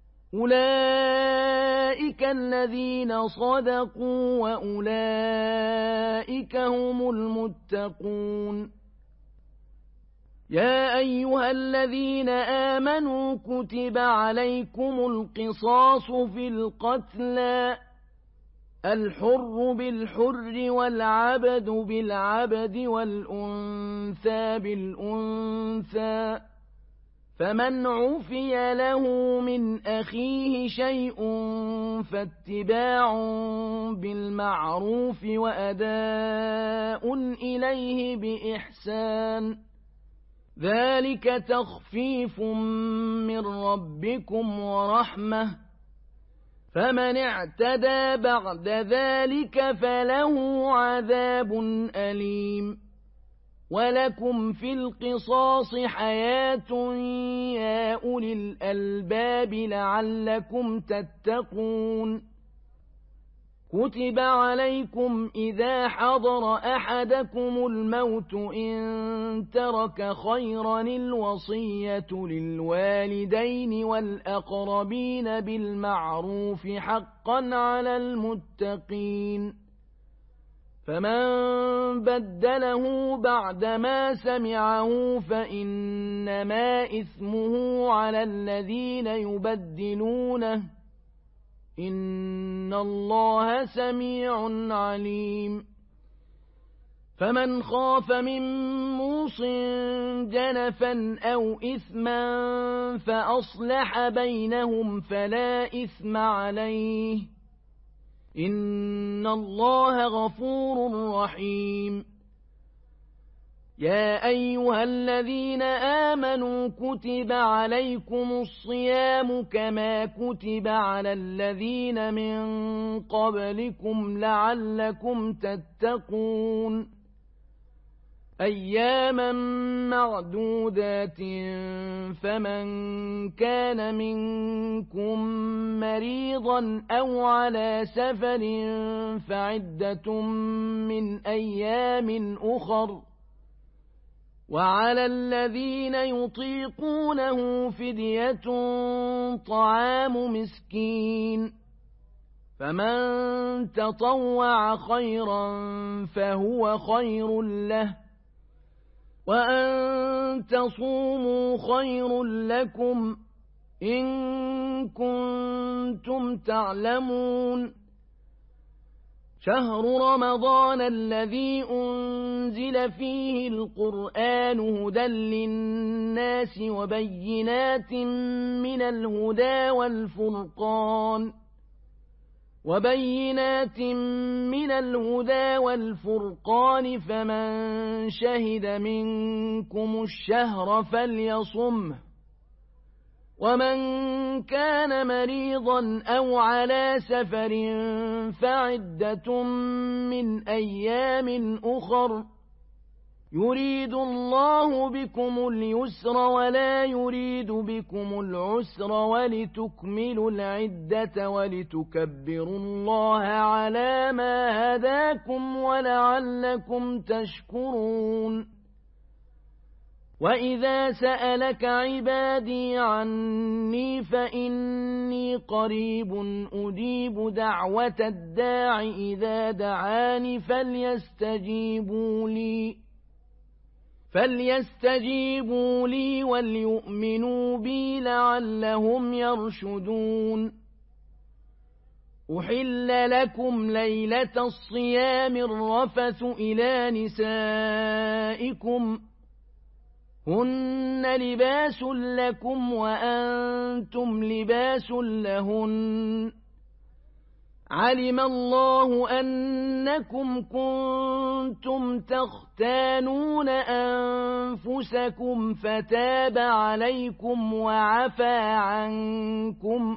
أولئك الذين صدقوا وأولئك هم المتقون. يا أيها الذين آمنوا كتب عليكم القصاص في القتلى الحر بالحر والعبد بالعبد والأنثى بالأنثى فمن عفي له من أخيه شيء فاتباع بالمعروف وأداء إليه بإحسان ذلك تخفيف من ربكم ورحمة، فمن اعتدى بعد ذلك فله عذاب أليم. ولكم في القصاص حياة يا أولي الألباب لعلكم تتقون. كتب عليكم إذا حضر أحدكم الموت إن ترك خيرا الوصية للوالدين والأقربين بالمعروف حقا على المتقين. فمن بدله بعدما سمعه فإنما إثمه على الذين يبدلونه، إن الله سميع عليم. فمن خاف من موص جنفا أو إثما فأصلح بينهم فلا إثم عليه، إن الله غفور رحيم. يا أيها الذين آمنوا كتب عليكم الصيام كما كتب على الذين من قبلكم لعلكم تتقون. أياما معدودات، فمن كان منكم مريضا أو على سفر فعدة من أيام أخر، وعلى الذين يطيقونه فدية طعام مسكين، فمن تطوع خيرا فهو خير له، وأن تصوموا خير لكم إن كنتم تعلمون. شهر رمضان الذي أنزل فيه القرآن هدى للناس وبينات من الهدى والفرقان وبينات من الهدى والفرقان فمن شهد منكم الشهر فليصمه، ومن كان مريضا أو على سفر فعدة من أيام أخر، يريد الله بكم اليسر ولا يريد بكم العسر ولتكملوا العدة ولتكبروا الله على ما هداكم ولعلكم تشكرون. وإذا سألك عبادي عني فإني قريب أجيب دعوة الداع إذا دعاني فليستجيبوا لي فليستجيبوا لي وليؤمنوا بي لعلهم يرشدون. أحل لكم ليلة الصيام الرفث إلى نسائكم، هن لباس لكم وأنتم لباس لهن، علم الله أنكم كنتم تختانون أنفسكم فتاب عليكم وعفى عنكم،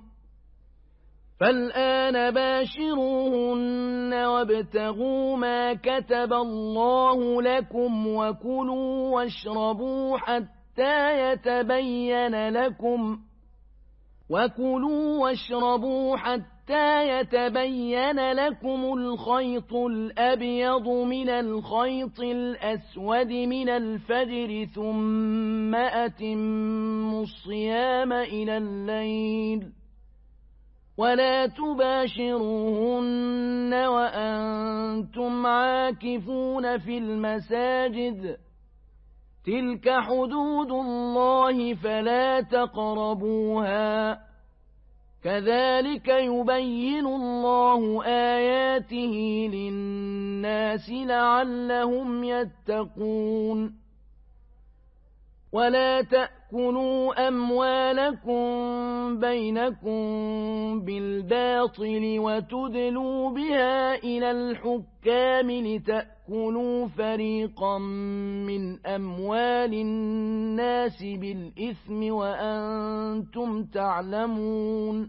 فالآن باشروهن وابتغوا ما كتب الله لكم وكلوا واشربوا حتى يتبين لكم وكلوا واشربوا حتى يتبين لكم الخيط الأبيض من الخيط الأسود من الفجر ثم أتموا الصيام إلى الليل ولا تباشروهن وأنتم عاكفون في المساجد، تلك حدود الله فلا تقربوها، كذلك يبين الله آياته للناس. للناس لعلهم يتقون ولا تأكلوا أموالكم بينكم بالباطل وتدلوا بها إلى الحكام لتأكلوا فريقا من أموال الناس بالإثم وأنتم تعلمون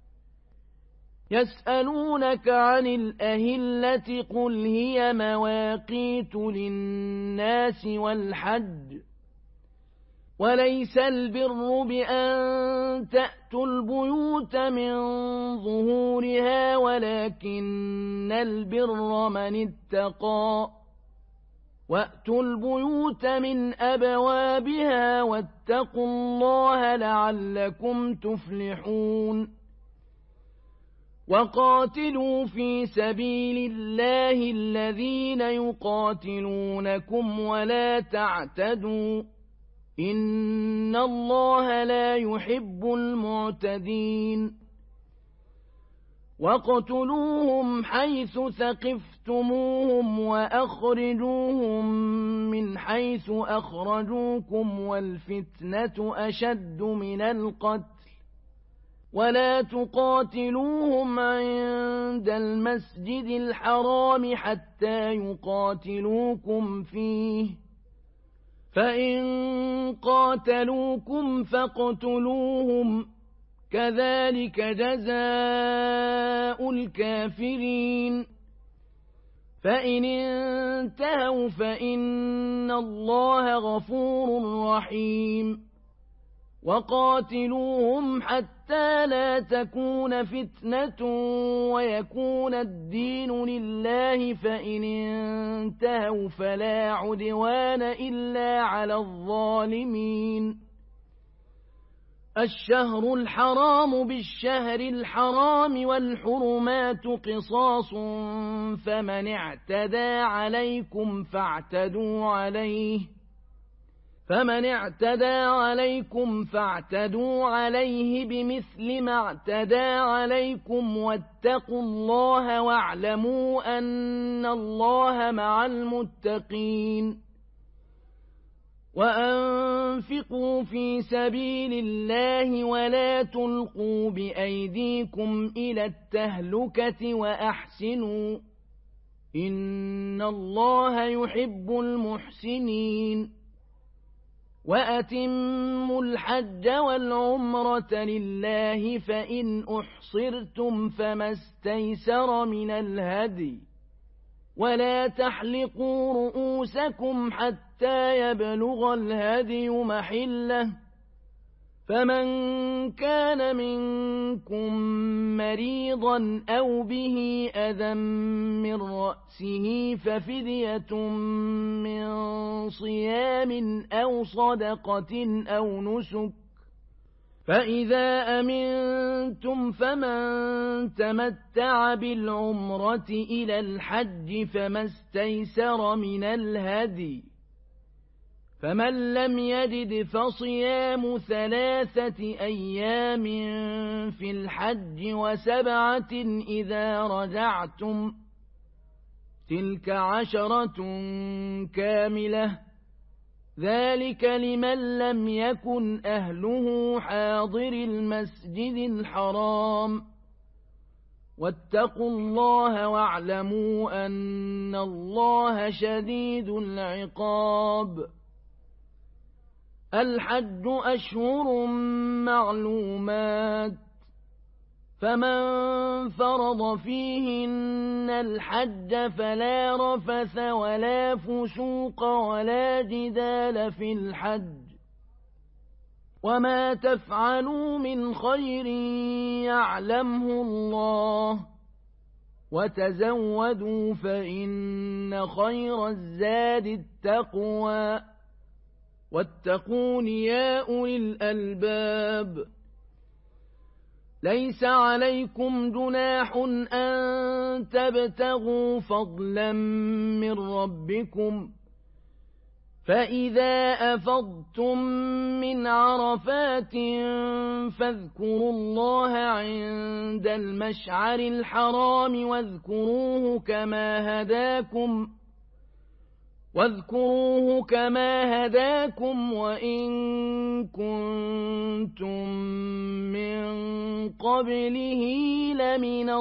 يسألونك عن الأهلة قل هي مواقيت للناس والحج وليس البر بأن تأتوا البيوت من ظهورها ولكن البر من اتقى وأتوا البيوت من أبوابها واتقوا الله لعلكم تفلحون وقاتلوا في سبيل الله الذين يقاتلونكم ولا تعتدوا إن الله لا يحب المعتدين وَاقْتُلُوهُمْ حَيْثُ ثَقِفْتُمُوهُمْ وَأَخْرِجُوهُمْ مِنْ حَيْثُ أَخْرَجُوكُمْ وَالْفِتْنَةُ أَشَدُّ مِنَ الْقَتْلِ وَلَا تُقَاتِلُوهُمْ عِندَ الْمَسْجِدِ الْحَرَامِ حَتَّى يُقَاتِلُوكُمْ فِيهِ فَإِن قَاتَلُوكُمْ فَاقْتُلُوهُمْ كَذَلِكَ جَزَاءُ الْكَافِرِينَ فَإِنِ انتهوا فَإِنَّ اللَّهَ غَفُورٌ رَّحِيمٌ وَقَاتِلُوهُمْ حَتَّى لَا تَكُونَ فِتْنَةٌ وَيَكُونَ الدِّينُ لِلَّهِ فَإِنِ انتهوا فَلَا عُدْوَانَ إِلَّا عَلَى الظَّالِمِينَ الشهر الحرام بالشهر الحرام والحرمات قصاص فمن اعتدى عليكم فاعتدوا عليه فمن اعتدى عليكم فاعتدوا عليه بمثل ما اعتدى عليكم واتقوا الله واعلموا أن الله مع المتقين وأنفقوا في سبيل الله ولا تلقوا بأيديكم إلى التهلكة وأحسنوا إن الله يحب المحسنين وأتموا الحج والعمرة لله فإن أحصرتم فما استيسر من الهدي ولا تحلقوا رؤوسكم حتى يبلغ الهدي محله فمن كان منكم مريضا أو به أذى من رأسه ففدية من صيام أو صدقة أو نسك فإذا أمنتم فمن تمتع بالعمرة إلى الحج فما استيسر من الهدي فمن لم يجد فصيام ثلاثة أيام في الحج وسبعة إذا رجعتم تلك عشرة كاملة ذلك لمن لم يكن أهله حاضر المسجد الحرام واتقوا الله واعلموا أن الله شديد العقاب الحج أشهر معلومات فمن فرض فيهن الحج فلا رفث ولا فسوق ولا جدال في الحج وما تفعلوا من خير يعلمه الله وتزودوا فإن خير الزاد التقوى واتقون يا أولي الألباب ليس عليكم جناح أن تبتغوا فضلا من ربكم فإذا أفضتم من عرفات فاذكروا الله عند المشعر الحرام واذكروه كما هداكم واذكروه كما هداكم وإن كنتم من قبله لمن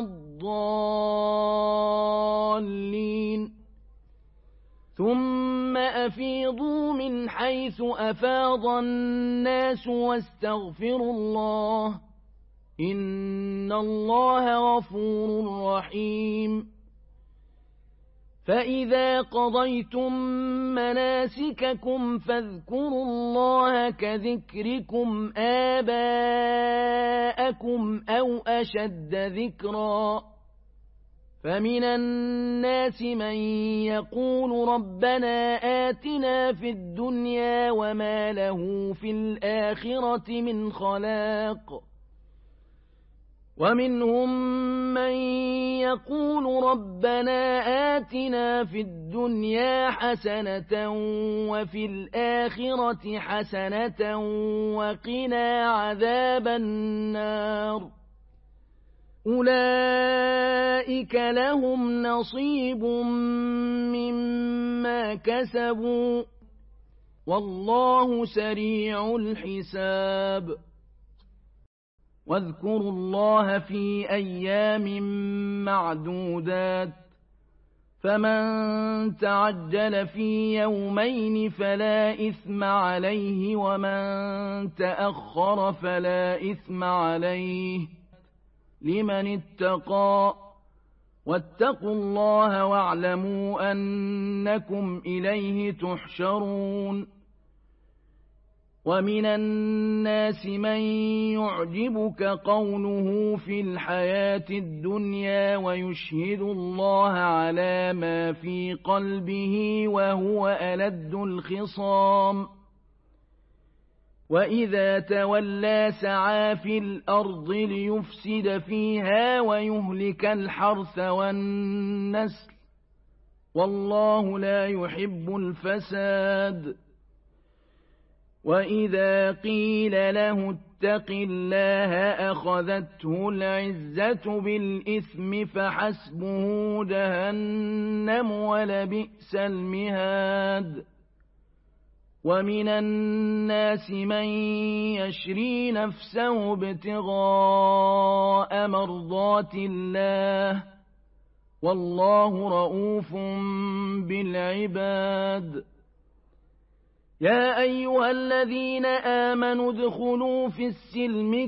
الضالين ثم أفيضوا من حيث أفاض الناس واستغفروا الله إن الله غفور رحيم فإذا قضيتم مناسككم فاذكروا الله كذكركم آباءكم أو أشد ذكرا فمن الناس من يقول ربنا آتنا في الدنيا وما له في الآخرة من خلاق ومنهم من يقول ربنا آتنا في الدنيا حسنة وفي الآخرة حسنة وقنا عذاب النار أولئك لهم نصيب مما كسبوا والله سريع الحساب واذكروا الله في أيام معدودات فمن تعجل في يومين فلا إثم عليه ومن تأخر فلا إثم عليه لمن اتقى واتقوا الله واعلموا أنكم إليه تحشرون ومن الناس من يعجبك قوله في الحياة الدنيا ويشهد الله على ما في قلبه وهو ألد الخصام وإذا تولى سعى في الأرض ليفسد فيها ويهلك الحرث والنسل والله لا يحب الفساد وإذا قيل له اتق الله أخذته العزة بالإثم فحسبه جهنم ولبئس المهاد ومن الناس من يشري نفسه ابتغاء مرضات الله والله رؤوف بالعباد يا أيها الذين آمنوا ادخلوا في السلم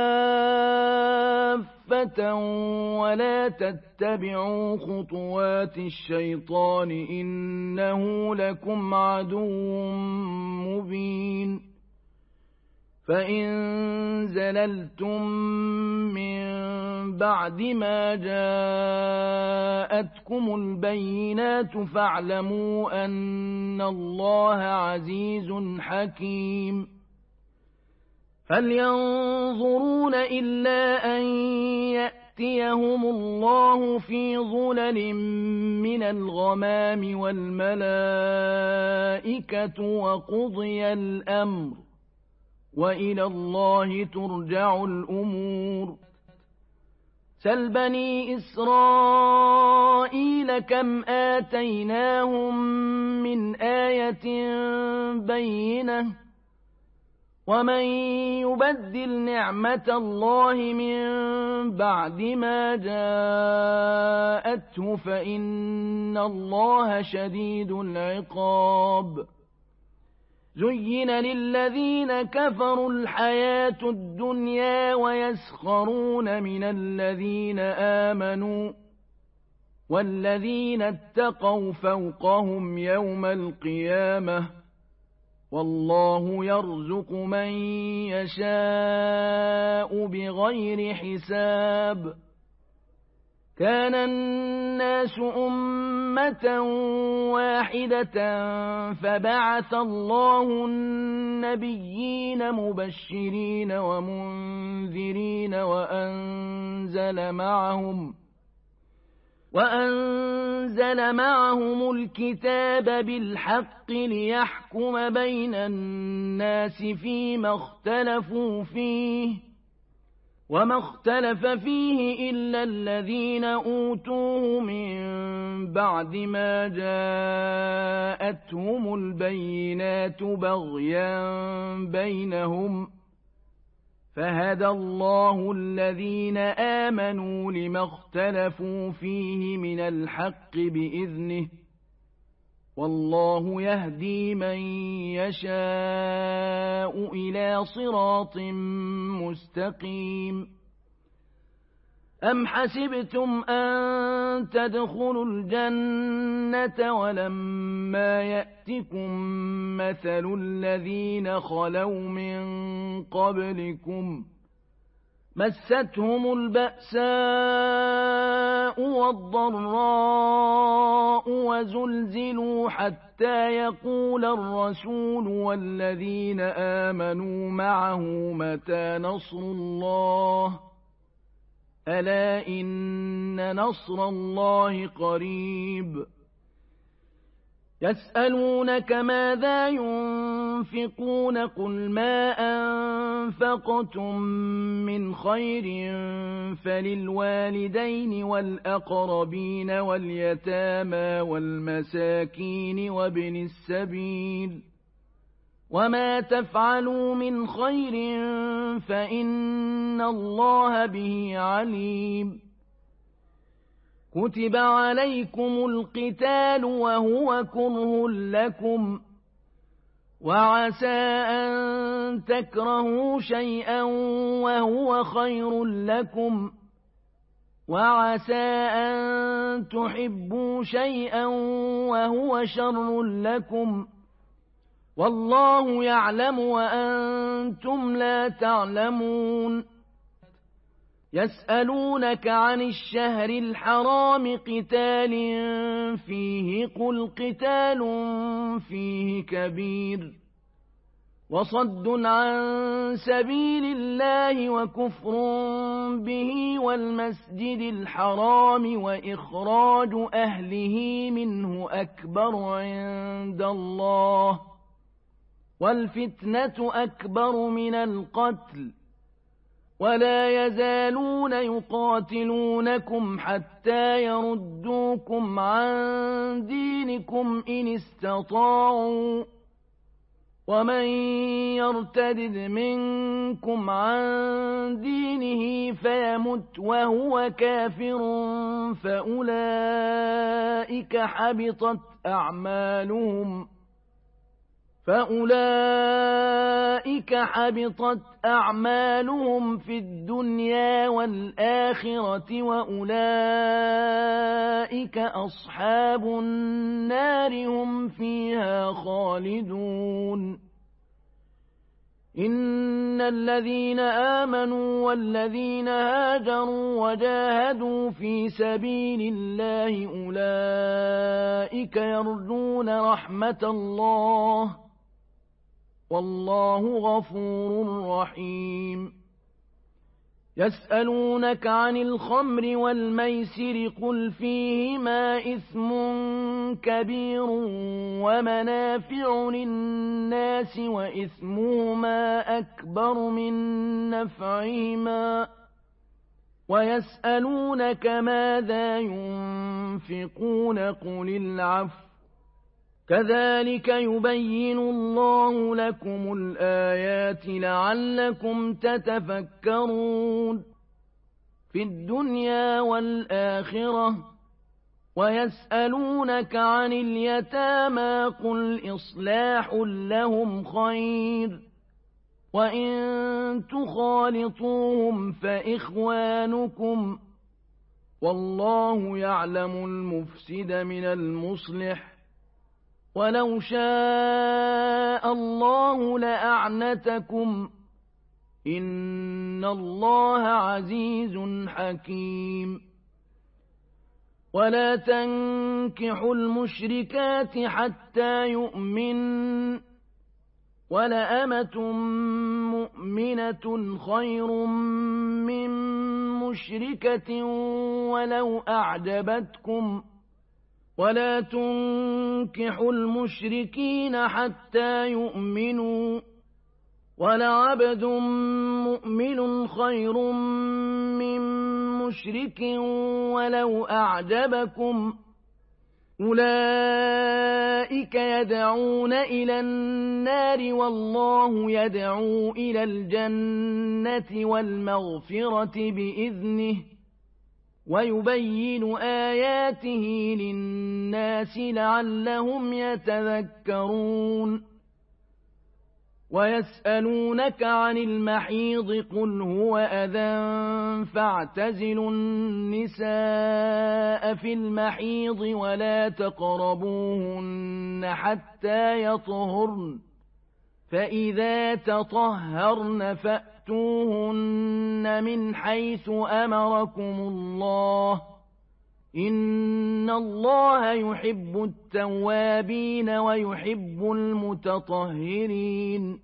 كافة ولا تتبعوا خطوات الشيطان إنه لكم عدو مبين فإن زللتم من بعد ما جاءتكم البينات فاعلموا أن الله عزيز حكيم هل ينظرون إلا أن يأتيهم الله في ظلل من الغمام والملائكة وقضي الأمر وإلى الله ترجع الأمور سل بني إسرائيل كم آتيناهم من آية بينة ومن يبدل نعمة الله من بعد ما جاءته فإن الله شديد العقاب زين للذين كفروا الحياة الدنيا ويسخرون من الذين آمنوا والذين اتقوا فوقهم يوم القيامة والله يرزق من يشاء بغير حساب كان الناس أمة واحدة فبعث الله النبيين مبشرين ومنذرين وأنزل معهم وأنزل معهم الكتاب بالحق ليحكم بين الناس فيما اختلفوا فيه وما اختلف فيه إلا الذين أوتوه من بعد ما جاءتهم البينات بغيا بينهم فهدى الله الذين آمنوا لما اختلفوا فيه من الحق بإذنه والله يهدي من يشاء إلى صراط مستقيم أم حسبتم أن تدخلوا الجنة ولما يأتكم مثل الذين خلوا من قبلكم مستهم البأساء والضراء وزلزلوا حتى يقول الرسول والذين آمنوا معه متى نصر الله ألا إن نصر الله قريب يسألونك ماذا ينفقون قل ما أنفقتم من خير فللوالدين والأقربين واليتامى والمساكين وابن السبيل وما تفعلوا من خير فإن الله به عليم كتب عليكم القتال وهو كره لكم وعسى أن تكرهوا شيئا وهو خير لكم وعسى أن تحبوا شيئا وهو شر لكم والله يعلم وأنتم لا تعلمون يسألونك عن الشهر الحرام قتال فيه قل قتال فيه كبير وصد عن سبيل الله وكفر به والمسجد الحرام وإخراج أهله منه أكبر عند الله والفتنة أكبر من القتل ولا يزالون يقاتلونكم حتى يردوكم عن دينكم إن استطاعوا ومن يرتد منكم عن دينه فيمت وهو كافر فأولئك حبطت أعمالهم فأولئك حبطت أعمالهم في الدنيا والآخرة وأولئك أصحاب النار هم فيها خالدون إن الذين آمنوا والذين هاجروا وجاهدوا في سبيل الله أولئك يرجون رحمة الله والله غفور رحيم يسألونك عن الخمر والميسر قل فيهما إثم كبير ومنافع للناس وإثمهما أكبر من نفعهما ويسألونك ماذا ينفقون قل العفو كذلك يبين الله لكم الآيات لعلكم تتفكرون في الدنيا والآخرة ويسألونك عن اليتامى قل إصلاح لهم خير وإن تخالطوهم فإخوانكم والله يعلم المفسد من المصلح ولو شاء الله لأعنتكم إن الله عزيز حكيم ولا تنكحوا المشركات حتى يؤمن ولأمة مؤمنة خير من مشركة ولو أعجبتكم ولا تنكحوا المشركين حتى يؤمنوا وَلَعَبْدٌ مُّؤْمِنٌ خَيْرٌ مِّن مُّشْرِكٍ وَلَوْ أَعْجَبَكُمْ ۗ أُولَٰئِكَ يَدْعُونَ إِلَى النَّارِ وَاللَّهُ يَدْعُو إِلَى الْجَنَّةِ وَالْمَغْفِرَةِ بِإِذْنِهِ ۖ وَيُبَيِّنُ آيَاتِهِ لِلنَّاسِ لَعَلَّهُمْ يَتَذَكَّرُونَ وَيَسْأَلُونَكَ عَنِ الْمَحِيضِ ۖ قُلْ هُوَ أَذًى فَاعْتَزِلُوا النِّسَاءَ فِي الْمَحِيضِ وَلَا تَقْرَبُوهُنَّ حَتَّىٰ يَطْهُرْنَ ۖ فَإِذَا تَطَهَّرْنَ فَأْتُوهُنَّ مِنْ حَيْثُ أَمَرَكُمُ اللَّهُ ۚ إِنَّ اللَّهَ يُحِبُّ التَّوَّابِينَ وَيُحِبُّ المُتَطَهِّرِينَ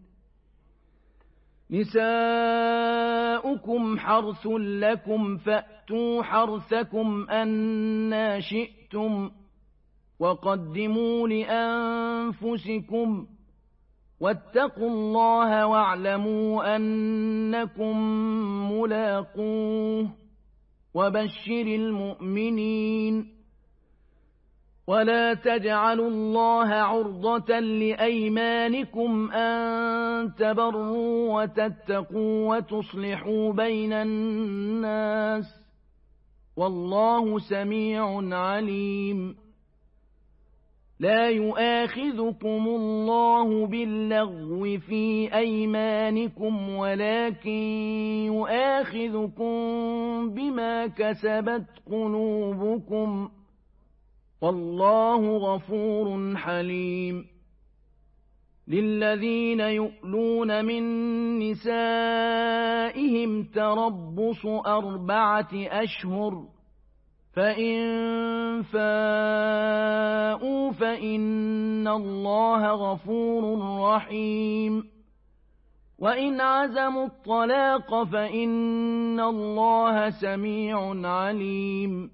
نِسَاؤُكُمْ حَرْثٌ لَّكُمْ فَأْتُوا حَرْثَكُمْ أَنَّىٰ شِئْتُمْ ۖ وَقَدِّمُوا لِأَنفُسِكُمْ ۚ وَاتَّقُوا اللَّهَ وَاعْلَمُوا أَنَّكُم مُّلَاقُوهُ ۗ وَبَشِّرِ الْمُؤْمِنِينَ وَلَا تَجْعَلُوا اللَّهَ عُرْضَةً لِّأَيْمَانِكُمْ أَن تَبَرُّوا وَتَتَّقُوا وَتُصْلِحُوا بَيْنَ النَّاسِ ۗ وَاللَّهُ سَمِيعٌ عَلِيمٌ لَا يُؤَاخِذُكُمُ اللَّهُ بِاللَّغْوِ فِي أَيْمَانِكُمْ وَلَٰكِن يُؤَاخِذُكُم بِمَا كَسَبَتْ قُلُوبُكُمْ ۗ وَاللَّهُ غَفُورٌ حَلِيمٌ لِّلَّذِينَ يُؤْلُونَ مِن نِّسَائِهِمْ تَرَبُّصُ أَرْبَعَةِ أَشْهُرٍ ۖ فَإِن فَاءُوا فَإِنَّ اللَّهَ غَفُورٌ رَّحِيمٌ وَإِنْ عَزَمُوا الطَّلَاقَ فَإِنَّ اللَّهَ سَمِيعٌ عَلِيمٌ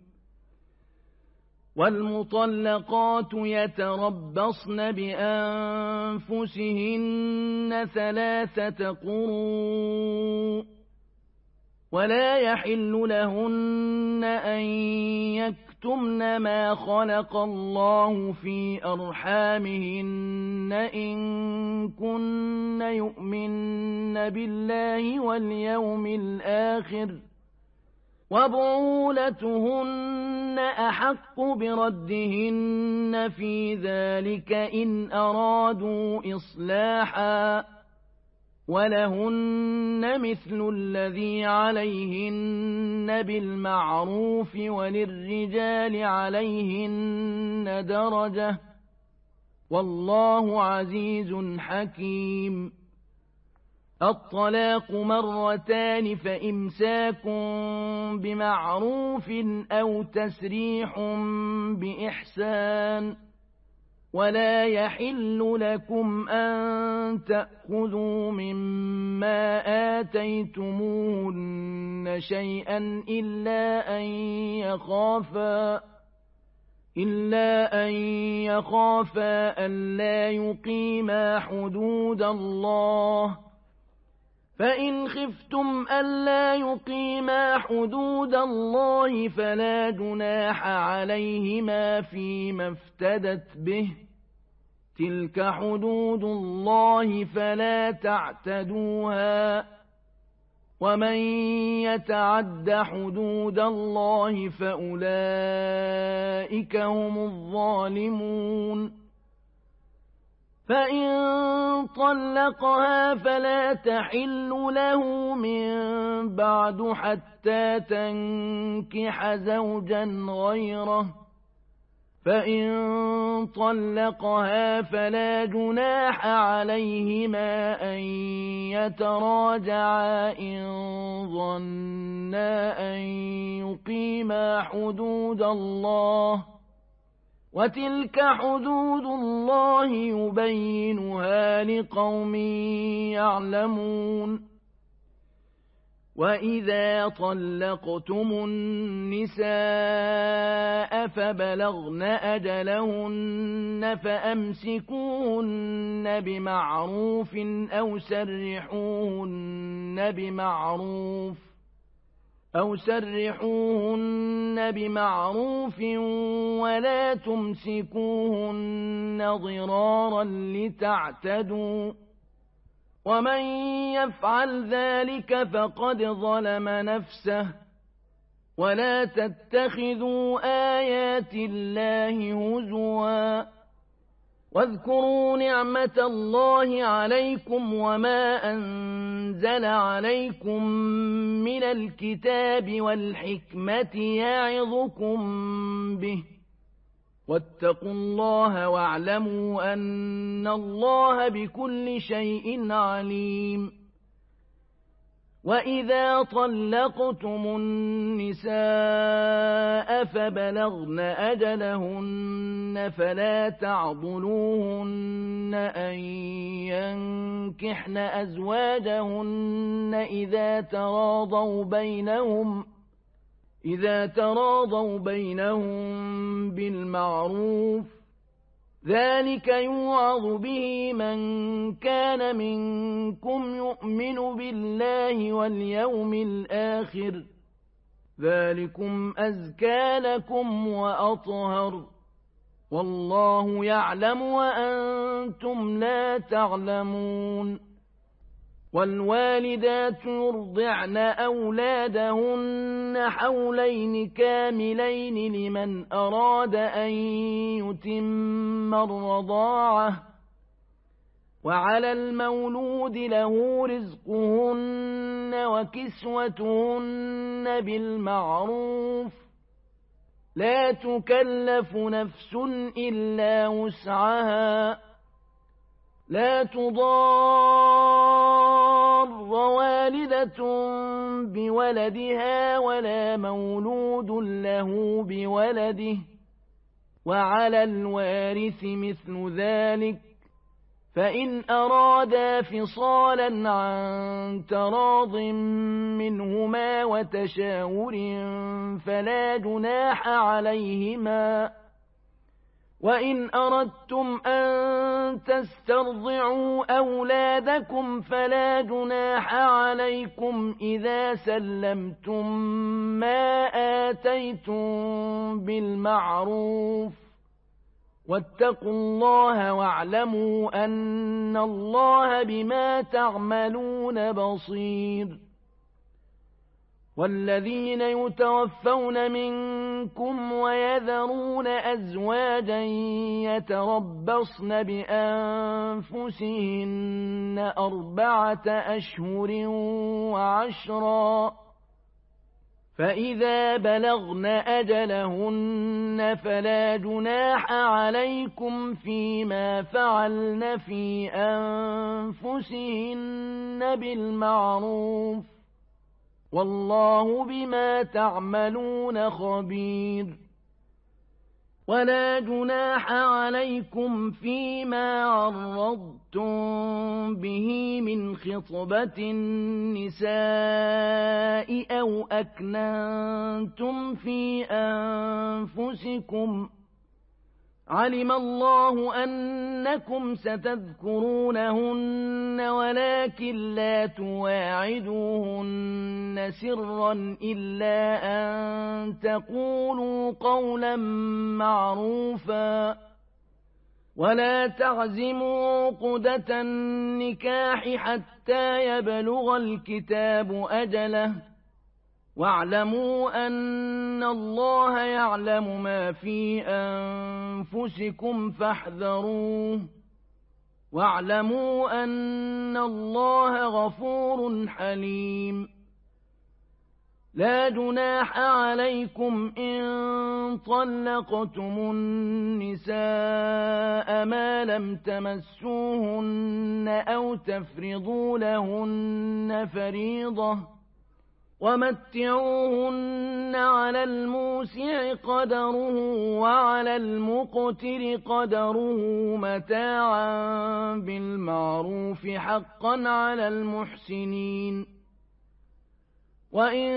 وَالْمُطَلَّقَاتُ يَتَرَبَّصْنَ بِأَنفُسِهِنَّ ثَلَاثَةَ قُرُوءٍ ۚ وَلَا يَحِلُّ لَهُنَّ أَن يَكْتُمْنَ مَا خَلَقَ اللَّهُ فِي أَرْحَامِهِنَّ إِن كُنَّ يُؤْمِنَّ بِاللَّهِ وَالْيَوْمِ الْآخِرِ ۚ وَبُعُولَتُهُنَّ أَحَقُّ بِرَدِّهِنَّ فِي ذَٰلِكَ إِنْ أَرَادُوا إِصْلَاحًا ۚ وَلَهُنَّ مِثْلُ الَّذِي عَلَيْهِنَّ بِالْمَعْرُوفِ ۚ وَلِلرِّجَالِ عَلَيْهِنَّ دَرَجَةٌ ۗ وَاللَّهُ عَزِيزٌ حَكِيمٌ الطَّلَاقُ مَرَّتَانِ ۖ فَإِمْسَاكٌ بِمَعْرُوفٍ أَوْ تَسْرِيحٌ بِإِحْسَانٍ ۗ وَلَا يَحِلُّ لَكُمْ أَن تَأْخُذُوا مِمَّا آتَيْتُمُوهُنَّ شَيْئًا إِلَّا أَن يَخَافَا إِلَّا أَن يَخَافَا أَلَّا يُقِيمَا حُدُودَ اللَّهِ ۖ فَإِنْ خِفْتُمْ أَلَّا يُقِيمَا حُدُودَ اللَّهِ فَلَا جُنَاحَ عَلَيْهِمَا فِيمَا افْتَدَتْ بِهِ ۗ تِلْكَ حُدُودُ اللَّهِ فَلَا تَعْتَدُوهَا ۚ وَمَن يَتَعَدَّ حُدُودَ اللَّهِ فَأُولَٰئِكَ هُمُ الظَّالِمُونَ فَإِن طَلَّقَهَا فَلَا تَحِلُّ لَهُ مِن بَعْدُ حَتَّىٰ تَنكِحَ زَوْجًا غَيْرَهُ ۗ فَإِن طَلَّقَهَا فَلَا جُنَاحَ عَلَيْهِمَا أَن يَتَرَاجَعَا إِن ظَنَّا أَن يُقِيمَا حُدُودَ اللَّهِ ۗ وَتِلْكَ حُدُودُ اللَّهِ يُبَيِّنُهَا لِقَوْمٍ يَعْلَمُونَ وَإِذَا طَلَّقْتُمُ النِّسَاءَ فَبَلَغْنَ أَجَلَهُنَّ فَأَمْسِكُوهُنَّ بِمَعْرُوفٍ أَوْ سَرِّحُوهُنَّ بِمَعْرُوفٍ أَوْ سَرِّحُوهُنَّ بِمَعْرُوفٍ وَلَا تُمْسِكُوهُنَّ ضِرَارًا لِتَعْتَدُوا وَمَن يَفْعَلْ ذَلِكَ فَقَدْ ظَلَمَ نَفْسَهُ وَلَا تَتَّخِذُوا آيَاتِ اللَّهِ هُزُوًا وَاذْكُرُوا نِعْمَةَ اللَّهِ عَلَيْكُمْ وَمَا أَنزَلَ عَلَيْكُم مِّنَ الْكِتَابِ وَالْحِكْمَةِ يَعِظُكُم بِهِ وَاتَّقُوا اللَّهَ وَاعْلَمُوا أَنَّ اللَّهَ بِكُلِّ شَيْءٍ عَلِيمٌ وَإِذَا طَلَّقْتُمُ النِّسَاءَ فَبَلَغْنَ أَجَلَهُنَّ فَلَا تَعْضُلُوهُنَّ أَن يَنكِحْنَ أَزْوَاجَهُنَّ إِذَا تَرَاضَوْا بَيْنَهُمْ إِذَا تَرَاضَوْا بَيْنَهُم بِالْمَعْرُوفِ ذَلِكَ يُوعَظُ بِهِ مَن كَانَ مِنكُمْ يُؤْمِنُ بِاللَّهِ وَالْيَوْمِ الْآخِرِ ذَلِكُمْ أَزْكَىٰ لَكُمْ وَأَطْهَرُ وَاللَّهُ يَعْلَمُ وَأَنتُمْ لَا تَعْلَمُونَ وَالْوَالِدَاتُ يُرْضِعْنَ أَوْلَادَهُنَّ حَوْلَيْنِ كَامِلَيْنِ لِمَنْ أَرَادَ أَن يُتِمَّ الرَّضَاعَةَ وَعَلَى الْمَوْلُودِ لَهُ رِزْقُهُنَّ وَكِسْوَتُهُنَّ بِالْمَعْرُوفِ لَا تُكَلَّفُ نَفْسٌ إِلَّا وُسْعَهَا لَا تُضَارَّ وَالِدَةٌ بِوَلَدِهَا وَلَا مَوْلُودٌ لَّهُ بِوَلَدِهِ وَعَلَى الْوَارِثِ مِثْلُ ذَلِكَ فَإِنْ أَرَادَا فِصَالًا عَن تَرَاضٍ مِّنْهُمَا وَتَشَاوُرٍ فَلَا جُنَاحَ عَلَيْهِمَا وَإِنْ أَرَدتُّمْ أَن تَسْتَرْضِعُوا أَوْلَادَكُمْ فَلَا جُنَاحَ عَلَيْكُمْ إِذَا سَلَّمْتُم مَّا آتَيْتُم بِالْمَعْرُوفِ وَاتَّقُوا اللَّهَ وَاعْلَمُوا أَنَّ اللَّهَ بِمَا تَعْمَلُونَ بَصِيرٌ وَالَّذِينَ يُتَوَفَّوْنَ مِنكُمْ وَيَذَرُونَ أَزْوَاجًا يَتَرَبَّصْنَ بِأَنفُسِهِنَّ أَرْبَعَةَ أَشْهُرٍ وَعَشْرًا فَإِذَا بَلَغْنَ أَجَلَهُنَّ فَلَا جُنَاحَ عَلَيْكُمْ فِيمَا فَعَلْنَ فِي أَنفُسِهِنَّ بِالْمَعْرُوفِ وَاللَّهُ بِمَا تَعْمَلُونَ خَبِيرٌ وَلَا جُنَاحَ عَلَيْكُمْ فِيمَا عَرَّضْتُم بِهِ مِنْ خِطْبَةِ النِّسَاءِ أَوْ أَكْنَنتُمْ فِي أَنفُسِكُمْ عَلِمَ اللَّهُ أَنَّكُمْ سَتَذْكُرُونَهُنَّ وَلَكِن لَّا تُوَاعِدُوهُنَّ سِرًّا إِلَّا أَن تَقُولُوا قَوْلًا مَّعْرُوفًا وَلَا تَعْزِمُوا عُقْدَةَ النِّكَاحِ حَتَّىٰ يَبْلُغَ الْكِتَابُ أَجَلَهُ وَاعْلَمُوا أَنَّ اللَّهَ يَعْلَمُ مَا فِي أَنفُسِكُمْ فَاحْذَرُوهُ وَاعْلَمُوا أَنَّ اللَّهَ غَفُورٌ حَلِيمٌ لَا جُنَاحَ عَلَيْكُمْ إِن طَلَّقْتُمُ النِّسَاءَ مَا لَمْ تَمَسُّوهُنَّ أَوْ تَفْرِضُوا لَهُنَّ فَرِيضَةً وَمَتِّعُوهُنَّ عَلَى الْمُوسِعِ قَدَرُهُ وَعَلَى الْمُقْتِرِ قَدَرُهُ مَتَاعًا بِالْمَعْرُوفِ حَقًّا عَلَى الْمُحْسِنِينَ وإن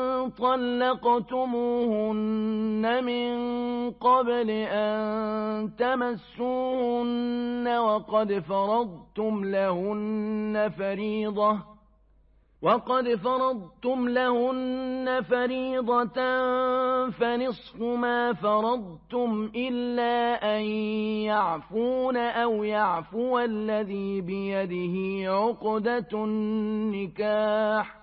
طلقتموهن من قبل أن تمسوهن وقد فرضتم لهن فريضة وقد فرضتم لهن فريضة فنصف ما فرضتم إلا أن يعفون أو يعفو الذي بيده عقدة النكاح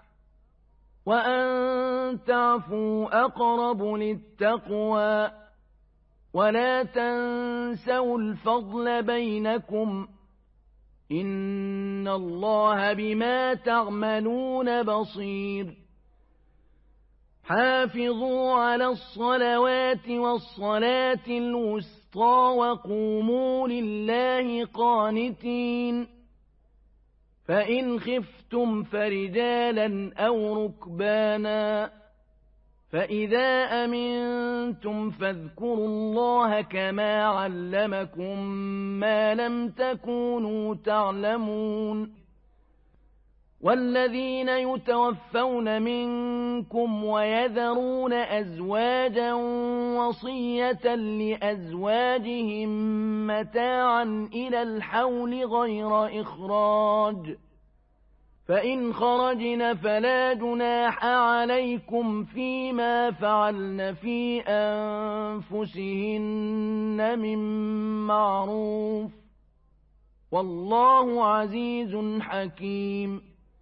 وأن تعفوا أقرب للتقوى ولا تنسوا الفضل بينكم إن الله بما تعملون بصير حافظوا على الصلوات والصلاة الوسطى وقوموا لله قانتين فإن خفتم فرجالا أو ركبانا فإذا أمنتم فاذكروا الله كما علمكم ما لم تكونوا تعلمون والذين يتوفون منكم ويذرون أزواجا وصية لأزواجهم متاعا إلى الحول غير إخراج فإن خرجن فلا جناح عليكم فيما فعلن في أنفسهن من معروف والله عزيز حكيم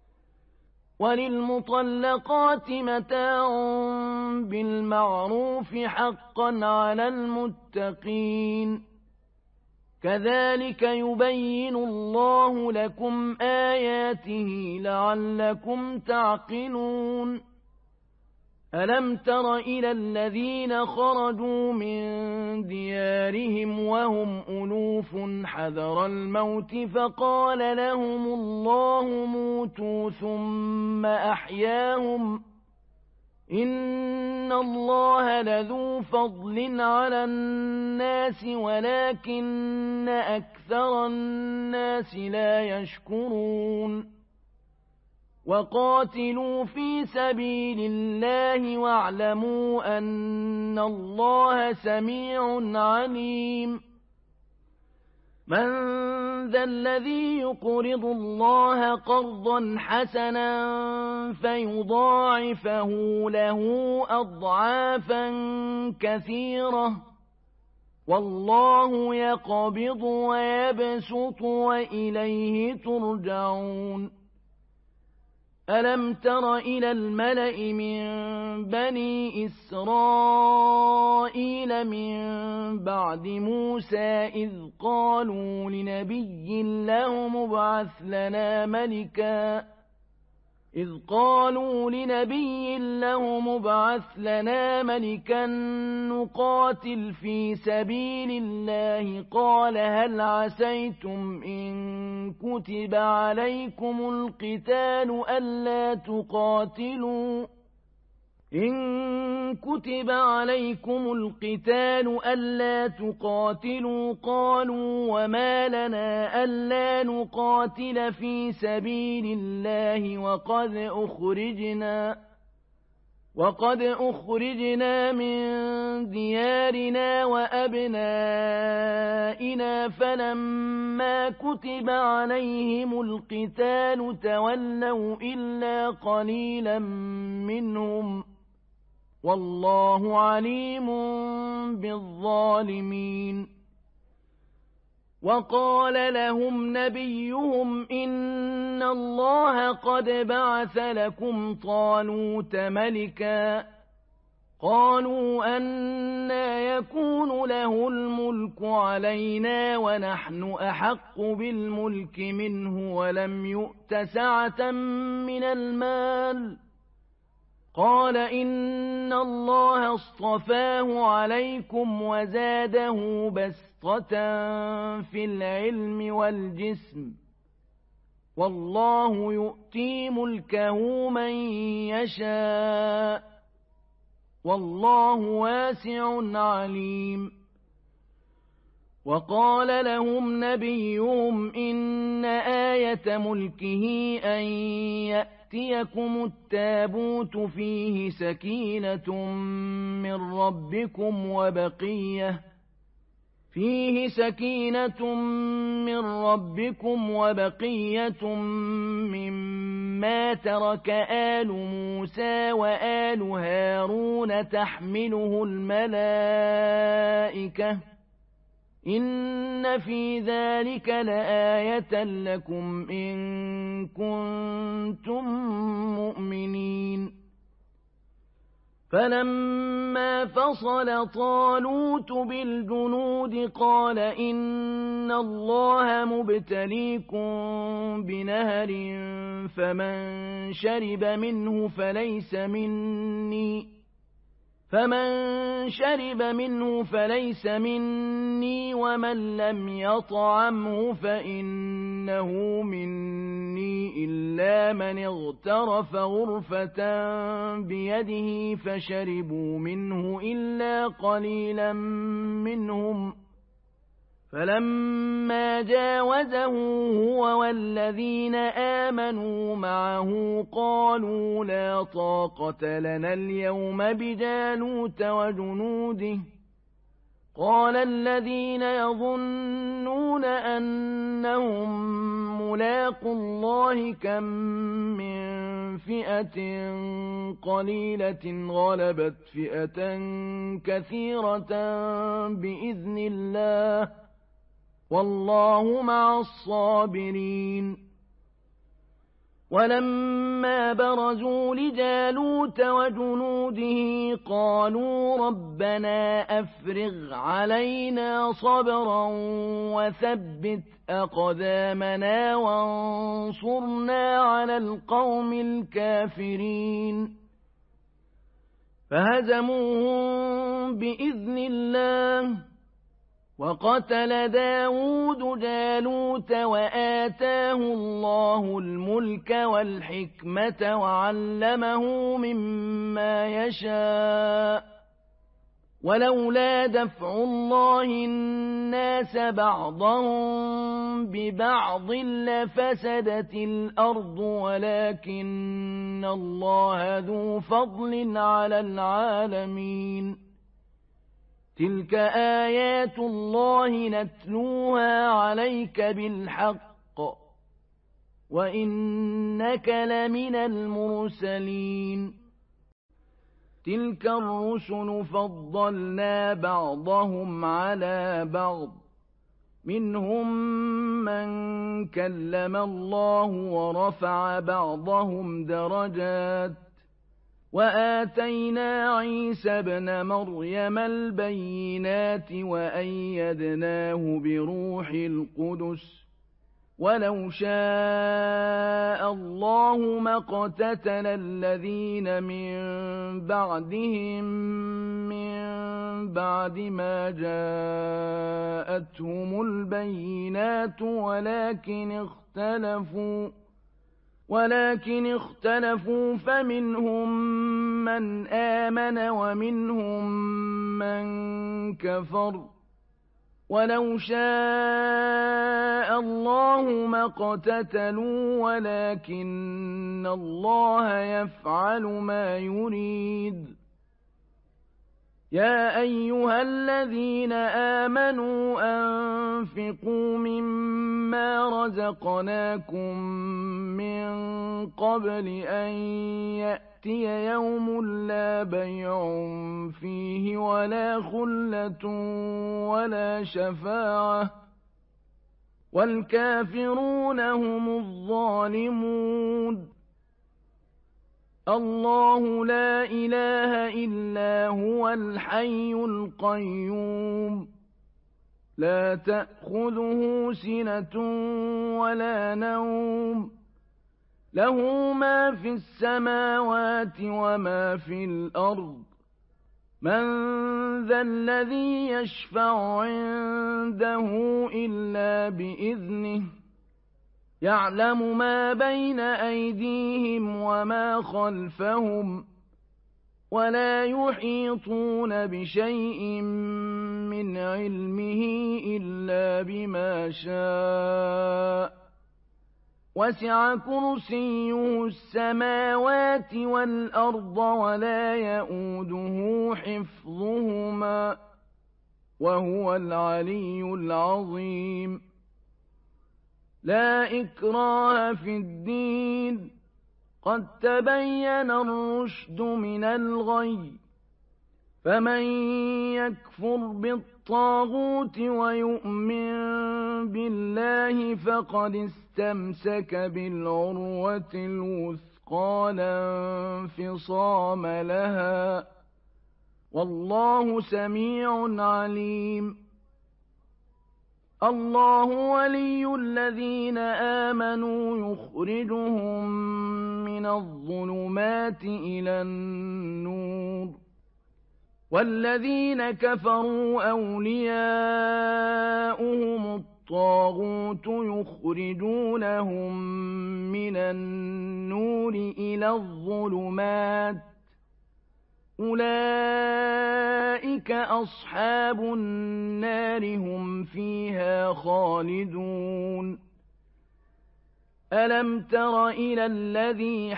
وللمطلقات متاع بالمعروف حقا على المتقين كذلك يبين الله لكم آياته لعلكم تعقلون ألم تر إلى الذين خرجوا من ديارهم وهم ألوف حذر الموت فقال لهم الله موتوا ثم أحياهم إن الله لذو فضل على الناس ولكن أكثر الناس لا يشكرون وقاتلوا في سبيل الله واعلموا أن الله سميع عليم من ذا الذي يقرض الله قرضا حسنا فيضاعفه له أضعافا كثيرة والله يقبض ويبسط وإليه ترجعون ألم تر إلى الملأ من بني إسرائيل من بعد موسى إذ قالوا لنبي له مبعث لنا ملكا إذ قالوا لنبي له مبعث لنا ملكا نقاتل في سبيل الله قال هل عسيتم إن كتب عليكم القتال ألا تقاتلوا إن كتب عليكم القتال ألا تقاتلوا قالوا وما لنا ألا نقاتل في سبيل الله وقد أخرجنا وقد أخرجنا من ديارنا وأبنائنا فلما كتب عليهم القتال تولوا إلا قليلا منهم والله عليم بالظالمين وقال لهم نبيهم إن الله قد بعث لكم طالوت ملكا قالوا أنى يكون له الملك علينا ونحن أحق بالملك منه ولم يؤت سعة من المال قال إن الله اصطفاه عليكم وزاده بسطة في العلم والجسم والله يؤتي ملكه من يشاء والله واسع عليم وقال لهم نبيهم إن آية ملكه أن يأتي يأتيكم التابوت فيه سكينة من ربكم وبقية فيه سكينة من ربكم وبقية مما ترك آل موسى وآل هارون تحمله الملائكة إن في ذلك لآية لكم إن كنتم مؤمنين فلما فصل طالوت بالجنود قال إن الله مبتليكم بنهر فمن شرب منه فليس مني فمن شرب منه فليس مني ومن لم يطعمه فإنه مني إلا من اغترف غرفة بيده فشربوا منه إلا قليلا منهم فلما جاوزه هو والذين آمنوا معه قالوا لا طاقة لنا اليوم بجالوت وجنوده قال الذين يظنون أنهم ملاقوا الله كم من فئة قليلة غلبت فئة كثيرة بإذن الله والله مع الصابرين ولما برزوا لجالوت وجنوده قالوا ربنا أفرغ علينا صبرا وثبت أقدامنا وانصرنا على القوم الكافرين فهزموهم بإذن الله وقتل داود جالوت وآتاه الله الملك والحكمة وعلمه مما يشاء ولولا دفع الله الناس بعضهم ببعض لفسدت الأرض ولكن الله ذو فضل على العالمين تلك آيات الله نتلوها عليك بالحق وإنك لمن المرسلين تلك الرسل فضلنا بعضهم على بعض منهم من كلم الله ورفع بعضهم درجات وآتينا عيسى ابن مريم البينات وأيدناه بروح القدس ولو شاء الله ما اقتتل الذين من بعدهم من بعد ما جاءتهم البينات ولكن اختلفوا ولكن اختلفوا فمنهم من آمن ومنهم من كفر ولو شاء الله ما اقتتلوا ولكن الله يفعل ما يريد يا أيها الذين آمنوا أنفقوا مما رزقناكم من قبل أن يأتي يوم لا بيع فيه ولا خلة ولا شفاعة والكافرون هم الظالمون الله لا إله إلا هو الحي القيوم لا تأخذه سنة ولا نوم له ما في السماوات وما في الأرض من ذا الذي يشفع عنده إلا بإذنه يعلم ما بين أيديهم وما خلفهم ولا يحيطون بشيء من علمه إلا بما شاء وسع كرسيه السماوات والأرض ولا يئوده حفظهما وهو العلي العظيم لا إكراه في الدين قد تبين الرشد من الغي فمن يكفر بالطاغوت ويؤمن بالله فقد استمسك بالعروة الوثقى لا انفصام لها والله سميع عليم الله ولي الذين آمنوا يخرجهم من الظلمات إلى النور والذين كفروا أولياؤهم الطاغوت يخرجونهم من النور إلى الظلمات أولئك أصحاب النار هم فيها خالدون ألم تر إلى الذي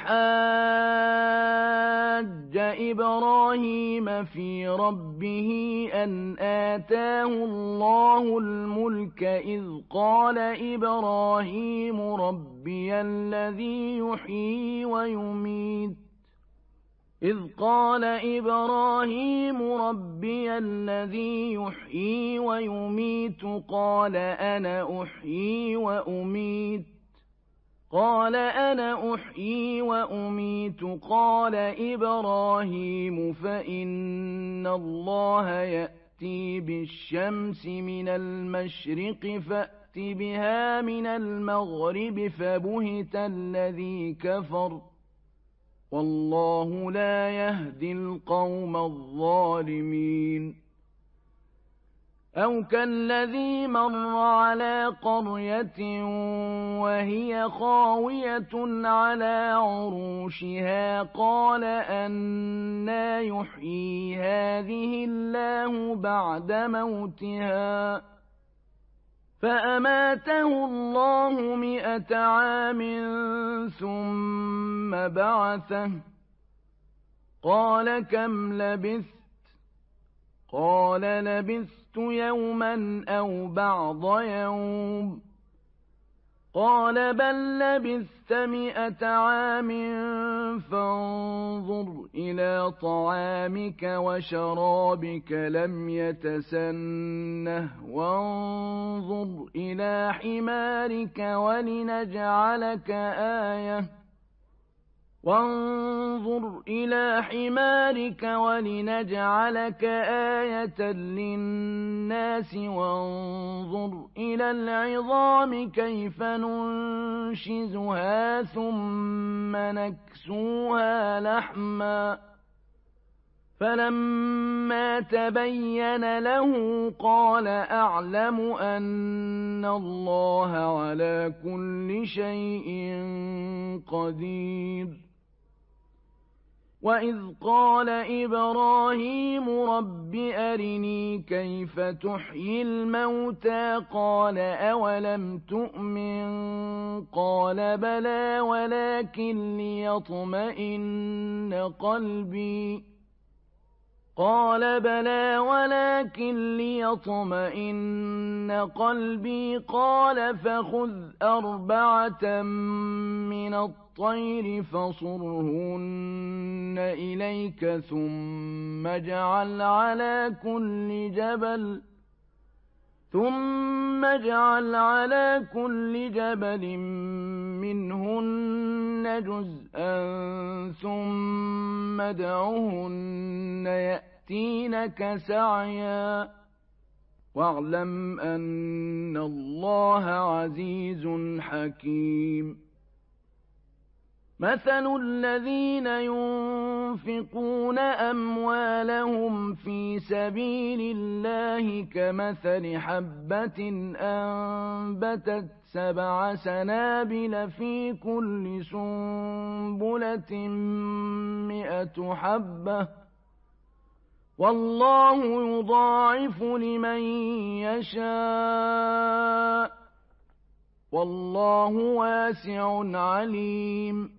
حاج إبراهيم في ربه أن آتاه الله الملك إذ قال إبراهيم ربي الذي يحيي ويميت إذ قال إبراهيم ربي الذي يحيي ويميت قال أنا أحيي وأميت قال أنا أحيي وأميت قال إبراهيم فإن الله يأتي بالشمس من المشرق فأت بها من المغرب فبهت الذي كفر والله لا يهدي القوم الظالمين أو كالذي مر على قرية وهي خاوية على عروشها قال أنى يحيي هذه الله بعد موتها فأماته الله مئة عام ثم بعثه قال كم لبثت قال لبثت يوما أو بعض يوم قال بل لبثت مئة عام فانظر إلى طعامك وشرابك لم يتسنه وانظر إلى حمارك ولنجعلك آية وانظر إلى حمارك ولنجعلك آية للناس وانظر إلى العظام كيف ننشزها ثم نكسوها لحما فلما تبين له قال أعلم أن الله على كل شيء قدير وإذ قال إبراهيم رب أرني كيف تحيي الموتى قال أولم تؤمن قال بلى ولكن ليطمئن قلبي قال بلى ولكن ليطمئن قلبي قال فخذ أربعة من الطير فصرهن إليك ثم اجعل على كل جبل ثم اجعل على كل جبل منهن جزءا ثم ادعهن يأتينك سعيا واعلم أن الله عزيز حكيم مثل الذين ينفقون أموالهم في سبيل الله كمثل حبة أنبتت سبع سنابل في كل سنبلة مئة حبة والله يضاعف لمن يشاء والله واسع عليم.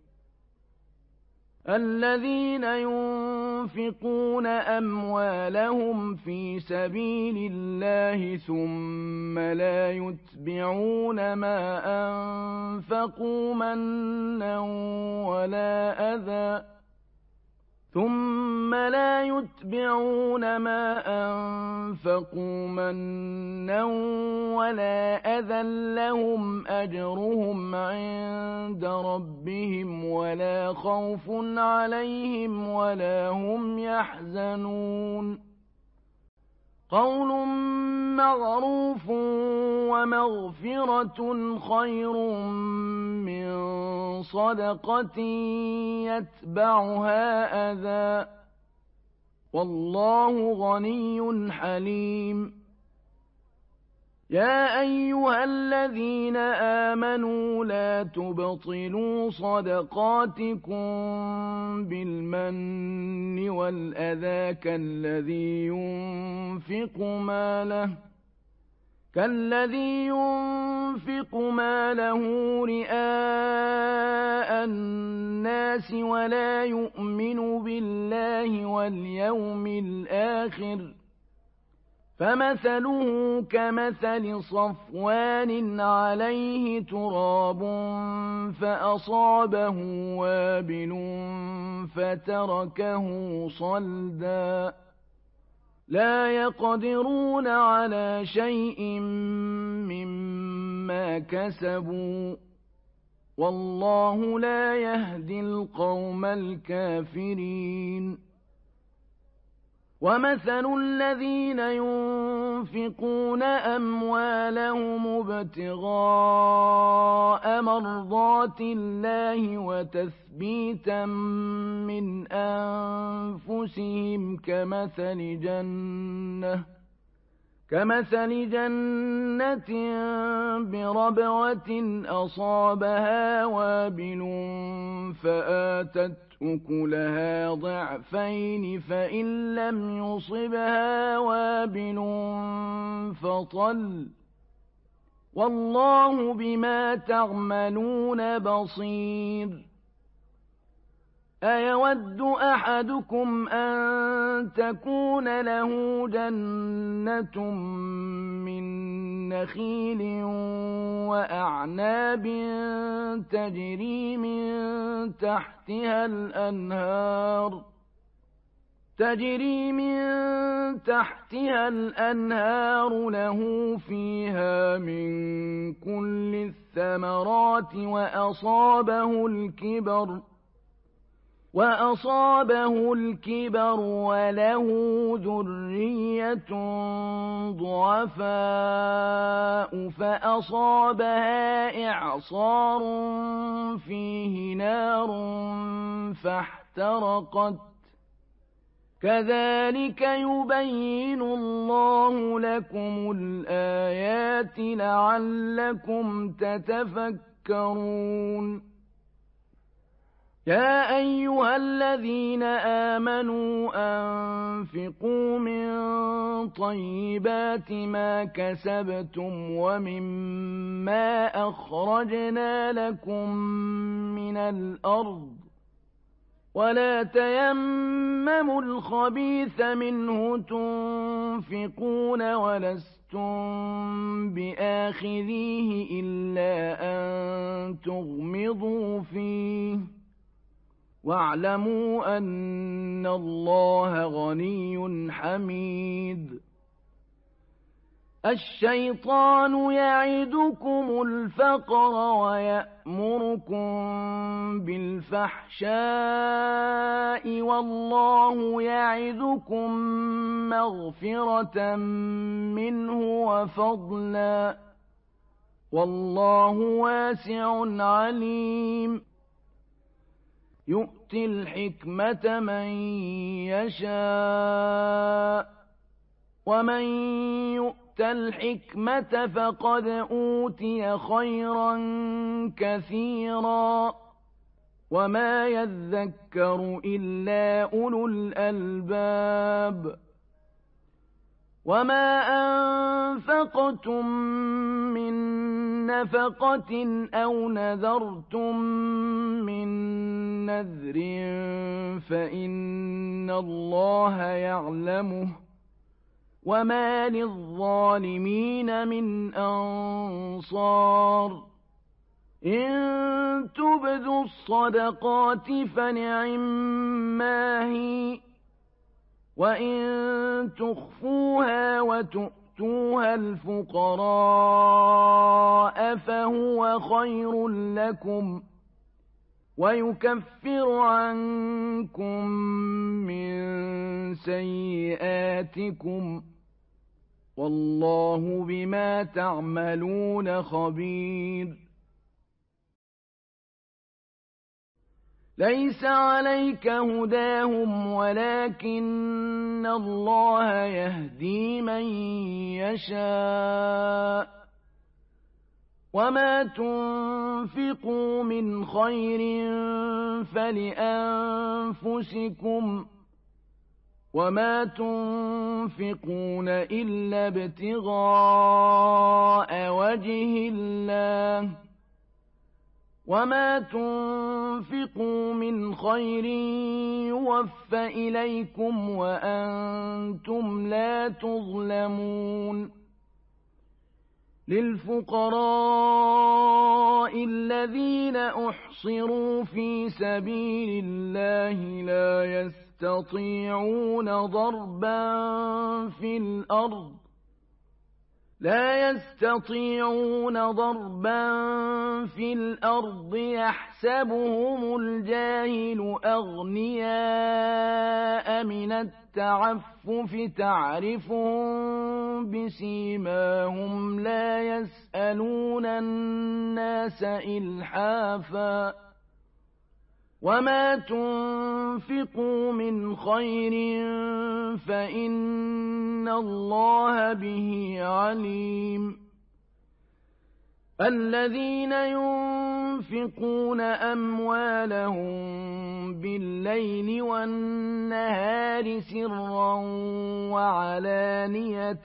الذين ينفقون أموالهم في سبيل الله ثم لا يتبعون ما أنفقوا منا ولا أذى ثم لا يتبعون ما أنفقوا منا ولا أذى لهم أجرهم عند ربهم ولا خوف عليهم ولا هم يحزنون. قول معروف ومغفرة خير من صدقة يتبعها أذى والله غني حليم. يا أيها الذين آمنوا لا تبطلوا صدقاتكم بالمن والأذى كالذي ينفق ماله كالذي ينفق ماله رئاء الناس ولا يؤمن بالله واليوم الآخر فمثله كمثل صفوان عليه تراب فأصابه وابل فتركه صلدا لا يقدرون على شيء مما كسبوا والله لا يهدي القوم الكافرين. ومثل الذين ينفقون أموالهم ابتغاء مرضات الله وتثبيتا من أنفسهم كمثل جنة كمثل جنة بربوة أصابها وابل فآتت أكلها ضعفين فإن لم يصبها وابل فطل والله بما تعملون بصير. أيود أحدكم أن تكون له جنة من نخيل وأعناب تجري من تحتها الأنهار تجري من تحتها الأنهار له فيها من كل الثمرات وأصابه الكبر وأصابه الكبر وله ذرية ضعفاء فأصابها إعصار فيه نار فاحترقت كذلك يبين الله لكم الآيات لعلكم تتفكرون. يا أيها الذين آمنوا أنفقوا من طيبات ما كسبتم ومما أخرجنا لكم من الأرض ولا تيمموا الخبيث منه تنفقون ولستم بآخذيه إلا أن تغمضوا فيه واعلموا أن الله غني حميد. الشيطان يعدكم الفقر ويأمركم بالفحشاء والله يعدكم مغفرة منه وفضلا والله واسع عليم. يؤتي الحكمة من يشاء ومن يؤت الحكمة فقد أوتي خيرا كثيرا وما يذكر إلا أولو الألباب. وما أنفقتم من نفقة أو نذرتم من نذر فإن الله يعلمه وما للظالمين من أنصار إن تبدوا الصدقات فنعما هي وإن تخفوها وتؤتوها الفقراء فهو خير لكم ويكفر عنكم من سيئاتكم والله بما تعملون خبير ليس عليك هداهم ولكن الله يهدي من يشاء وما تنفقوا من خير فلأنفسكم وما تنفقون إلا ابتغاء وجه الله وما تنفقوا من خير يوفى إليكم وأنتم لا تظلمون للفقراء الذين أحصروا في سبيل الله لا يستطيعون ضربا في الأرض لا يستطيعون ضربا في الأرض يحسبهم الجاهل أغنياء من التعفف تعرفهم بسيماهم لا يسألون الناس إلحافا وما تنفقوا من خير فإن الله به عليم الذين ينفقون أموالهم بالليل والنهار سرا وعلانية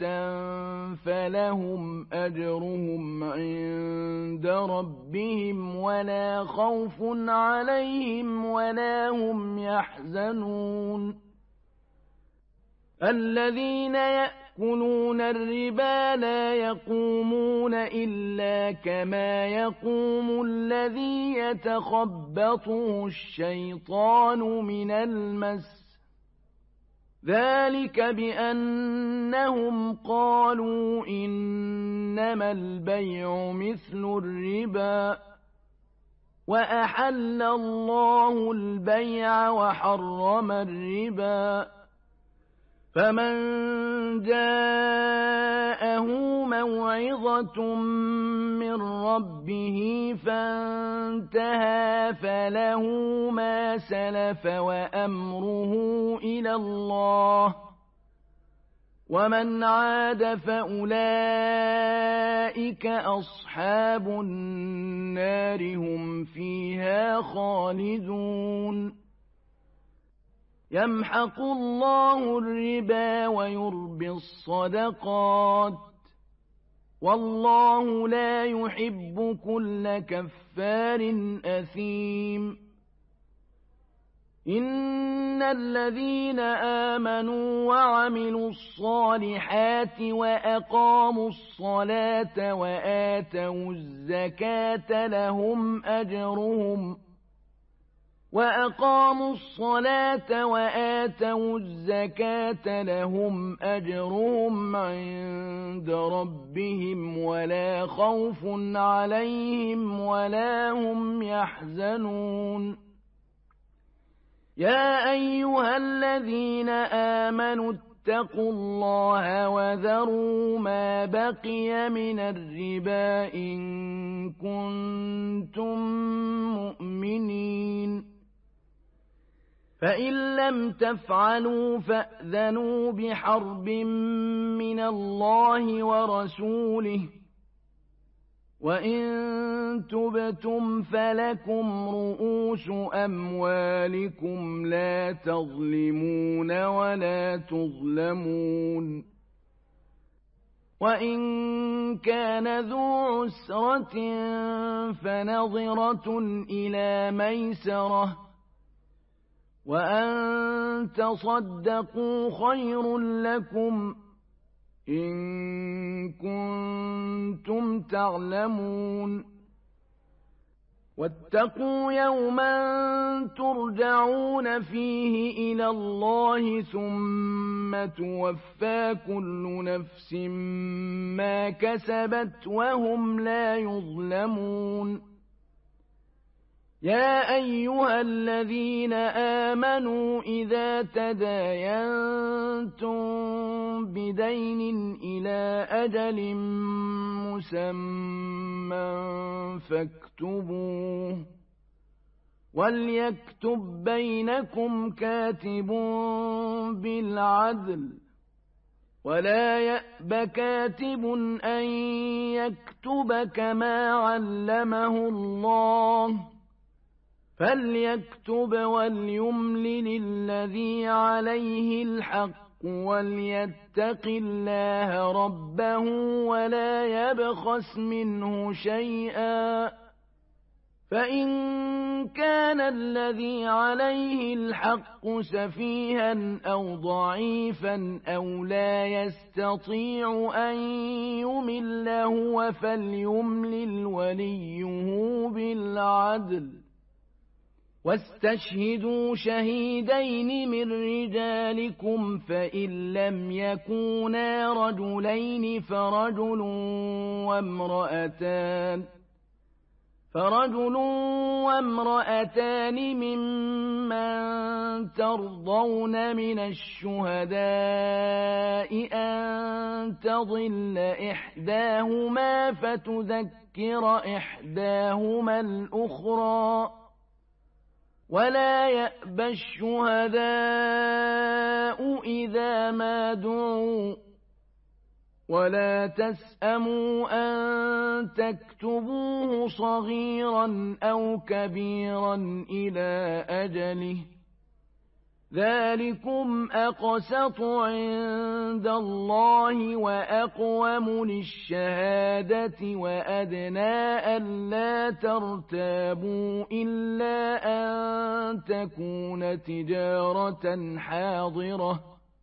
فلهم أجرهم عند ربهم ولا خوف عليهم ولا هم يحزنون الذين يأكلون الربا لا يقومون إلا كما يقوم الذي يتخبطه الشيطان من المس ذلك بأنهم قالوا إنما البيع مثل الربا وأحل الله البيع وحرم الربا فمن جاءه موعظة من ربه فانتهى فله ما سلف وأمره إلى الله ومن عاد فأولئك أصحاب النار هم فيها خالدون يمحق الله الربا ويربي الصدقات والله لا يحب كل كفار أثيم إن الذين آمنوا وعملوا الصالحات وأقاموا الصلاة وآتوا الزكاة لهم أجرهم وأقاموا الصلاة وآتوا الزكاة لهم أجرهم عند ربهم ولا خوف عليهم ولا هم يحزنون يا أيها الذين آمنوا اتقوا الله وذروا ما بقي من الربا إن كنتم مؤمنين فإن لم تفعلوا فأذنوا بحرب من الله ورسوله وإن تبتم فلكم رؤوس أموالكم لا تظلمون ولا تظلمون وإن كان ذو عسرة فنظرة إلى ميسرة وأن تصدقوا خير لكم إن كنتم تعلمون واتقوا يوما ترجعون فيه إلى الله ثم توفى كل نفس ما كسبت وهم لا يظلمون يا أيها الذين آمنوا إذا تداينتم بدين إلى أجل مسمى فاكتبوه وليكتب بينكم كاتب بالعدل ولا يأب كاتب أن يكتب كما علمه الله فليكتب وليملل الذي عليه الحق وليتق الله ربه ولا يبخس منه شيئا فإن كان الذي عليه الحق سفيها أو ضعيفا أو لا يستطيع أن يمل هو فليملل وليه بالعدل واستشهدوا شهيدين من رجالكم فإن لم يكونا رجلين فرجل وامرأتان فرجل وامرأتان ممن ترضون من الشهداء أن تضل إحداهما فتذكر إحداهما الأخرى ولا يأبى الشهداء إذا ما دعوا ولا تسأموا أن تكتبوه صغيرا أو كبيرا إلى أجله ذلكم أقسط عند الله وأقوم للشهادة وأدنى ألا ترتابوا إلا أن تكون تجارة حاضرة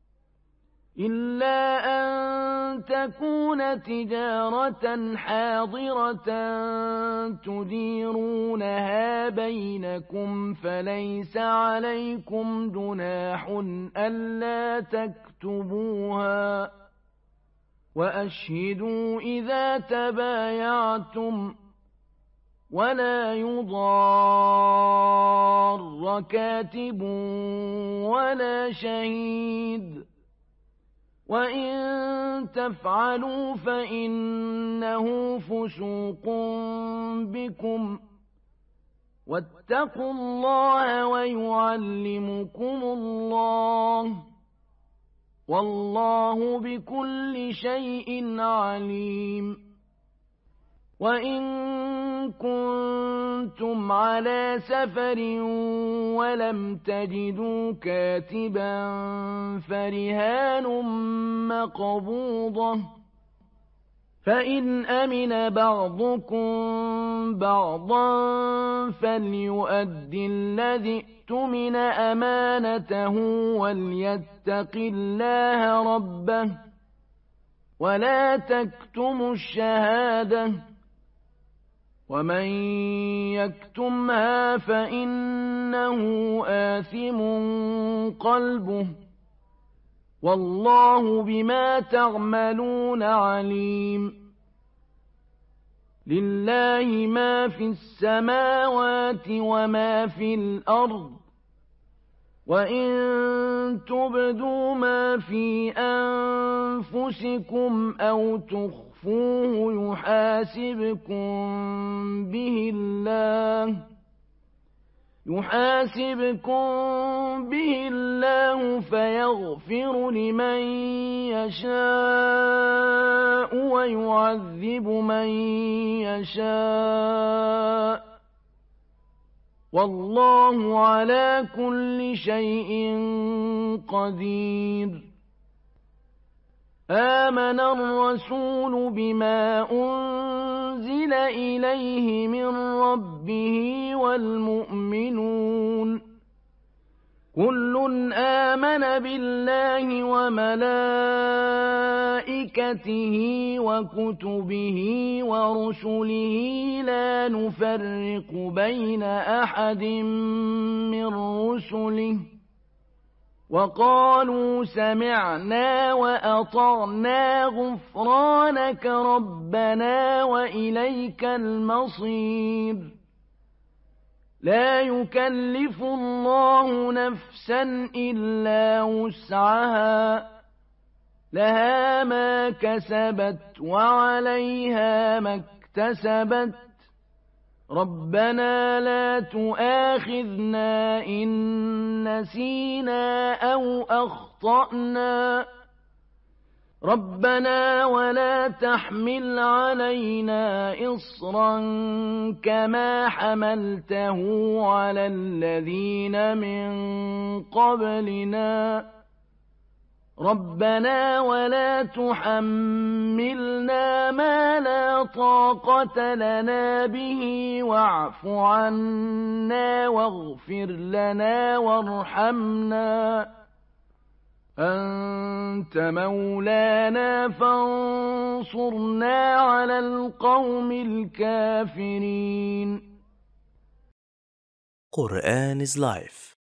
إلا أن تكون تجارة حاضرة تديرونها بينكم فليس عليكم جناح ألا تكتبوها وأشهدوا إذا تبايعتم ولا يضار كاتب ولا شهيد وإن تفعلوا فإنه فسوق بكم واتقوا الله ويعلمكم الله والله بكل شيء عليم وإن كنتم على سفر ولم تجدوا كاتبا فرهان مقبوضة فإن أمن بعضكم بعضا فليؤدي الذي ائتمن أمانته وليتق الله ربه ولا تكتموا الشهادة ومن يكتمها فإنه آثم قلبه والله بما تعملون عليم لله ما في السماوات وما في الأرض وإن تبدوا ما في أنفسكم أو تخفوه يحاسبكم به الله يحاسبكم به الله فيغفر لمن يشاء ويعذب من يشاء والله على كل شيء قدير آمن الرسول بما أنزل إليه من ربه والمؤمنون كل آمن بالله وملائكته وكتبه ورسله لا نفرق بين أحد من رسله وقالوا سمعنا وأطعنا غفرانك ربنا وإليك المصير لا يكلف الله نفسا إلا وسعها لها ما كسبت وعليها ما اكتسبت ربنا لا تؤاخذنا إن نسينا أو أخطأنا ربنا ولا تحمل علينا إصرا كما حملته على الذين من قبلنا ربنا ولا تحملنا ما لا طاقة لنا به واعف عنا واغفر لنا وارحمنا أنت مولانا فانصرنا على القوم الكافرين. Quran is life.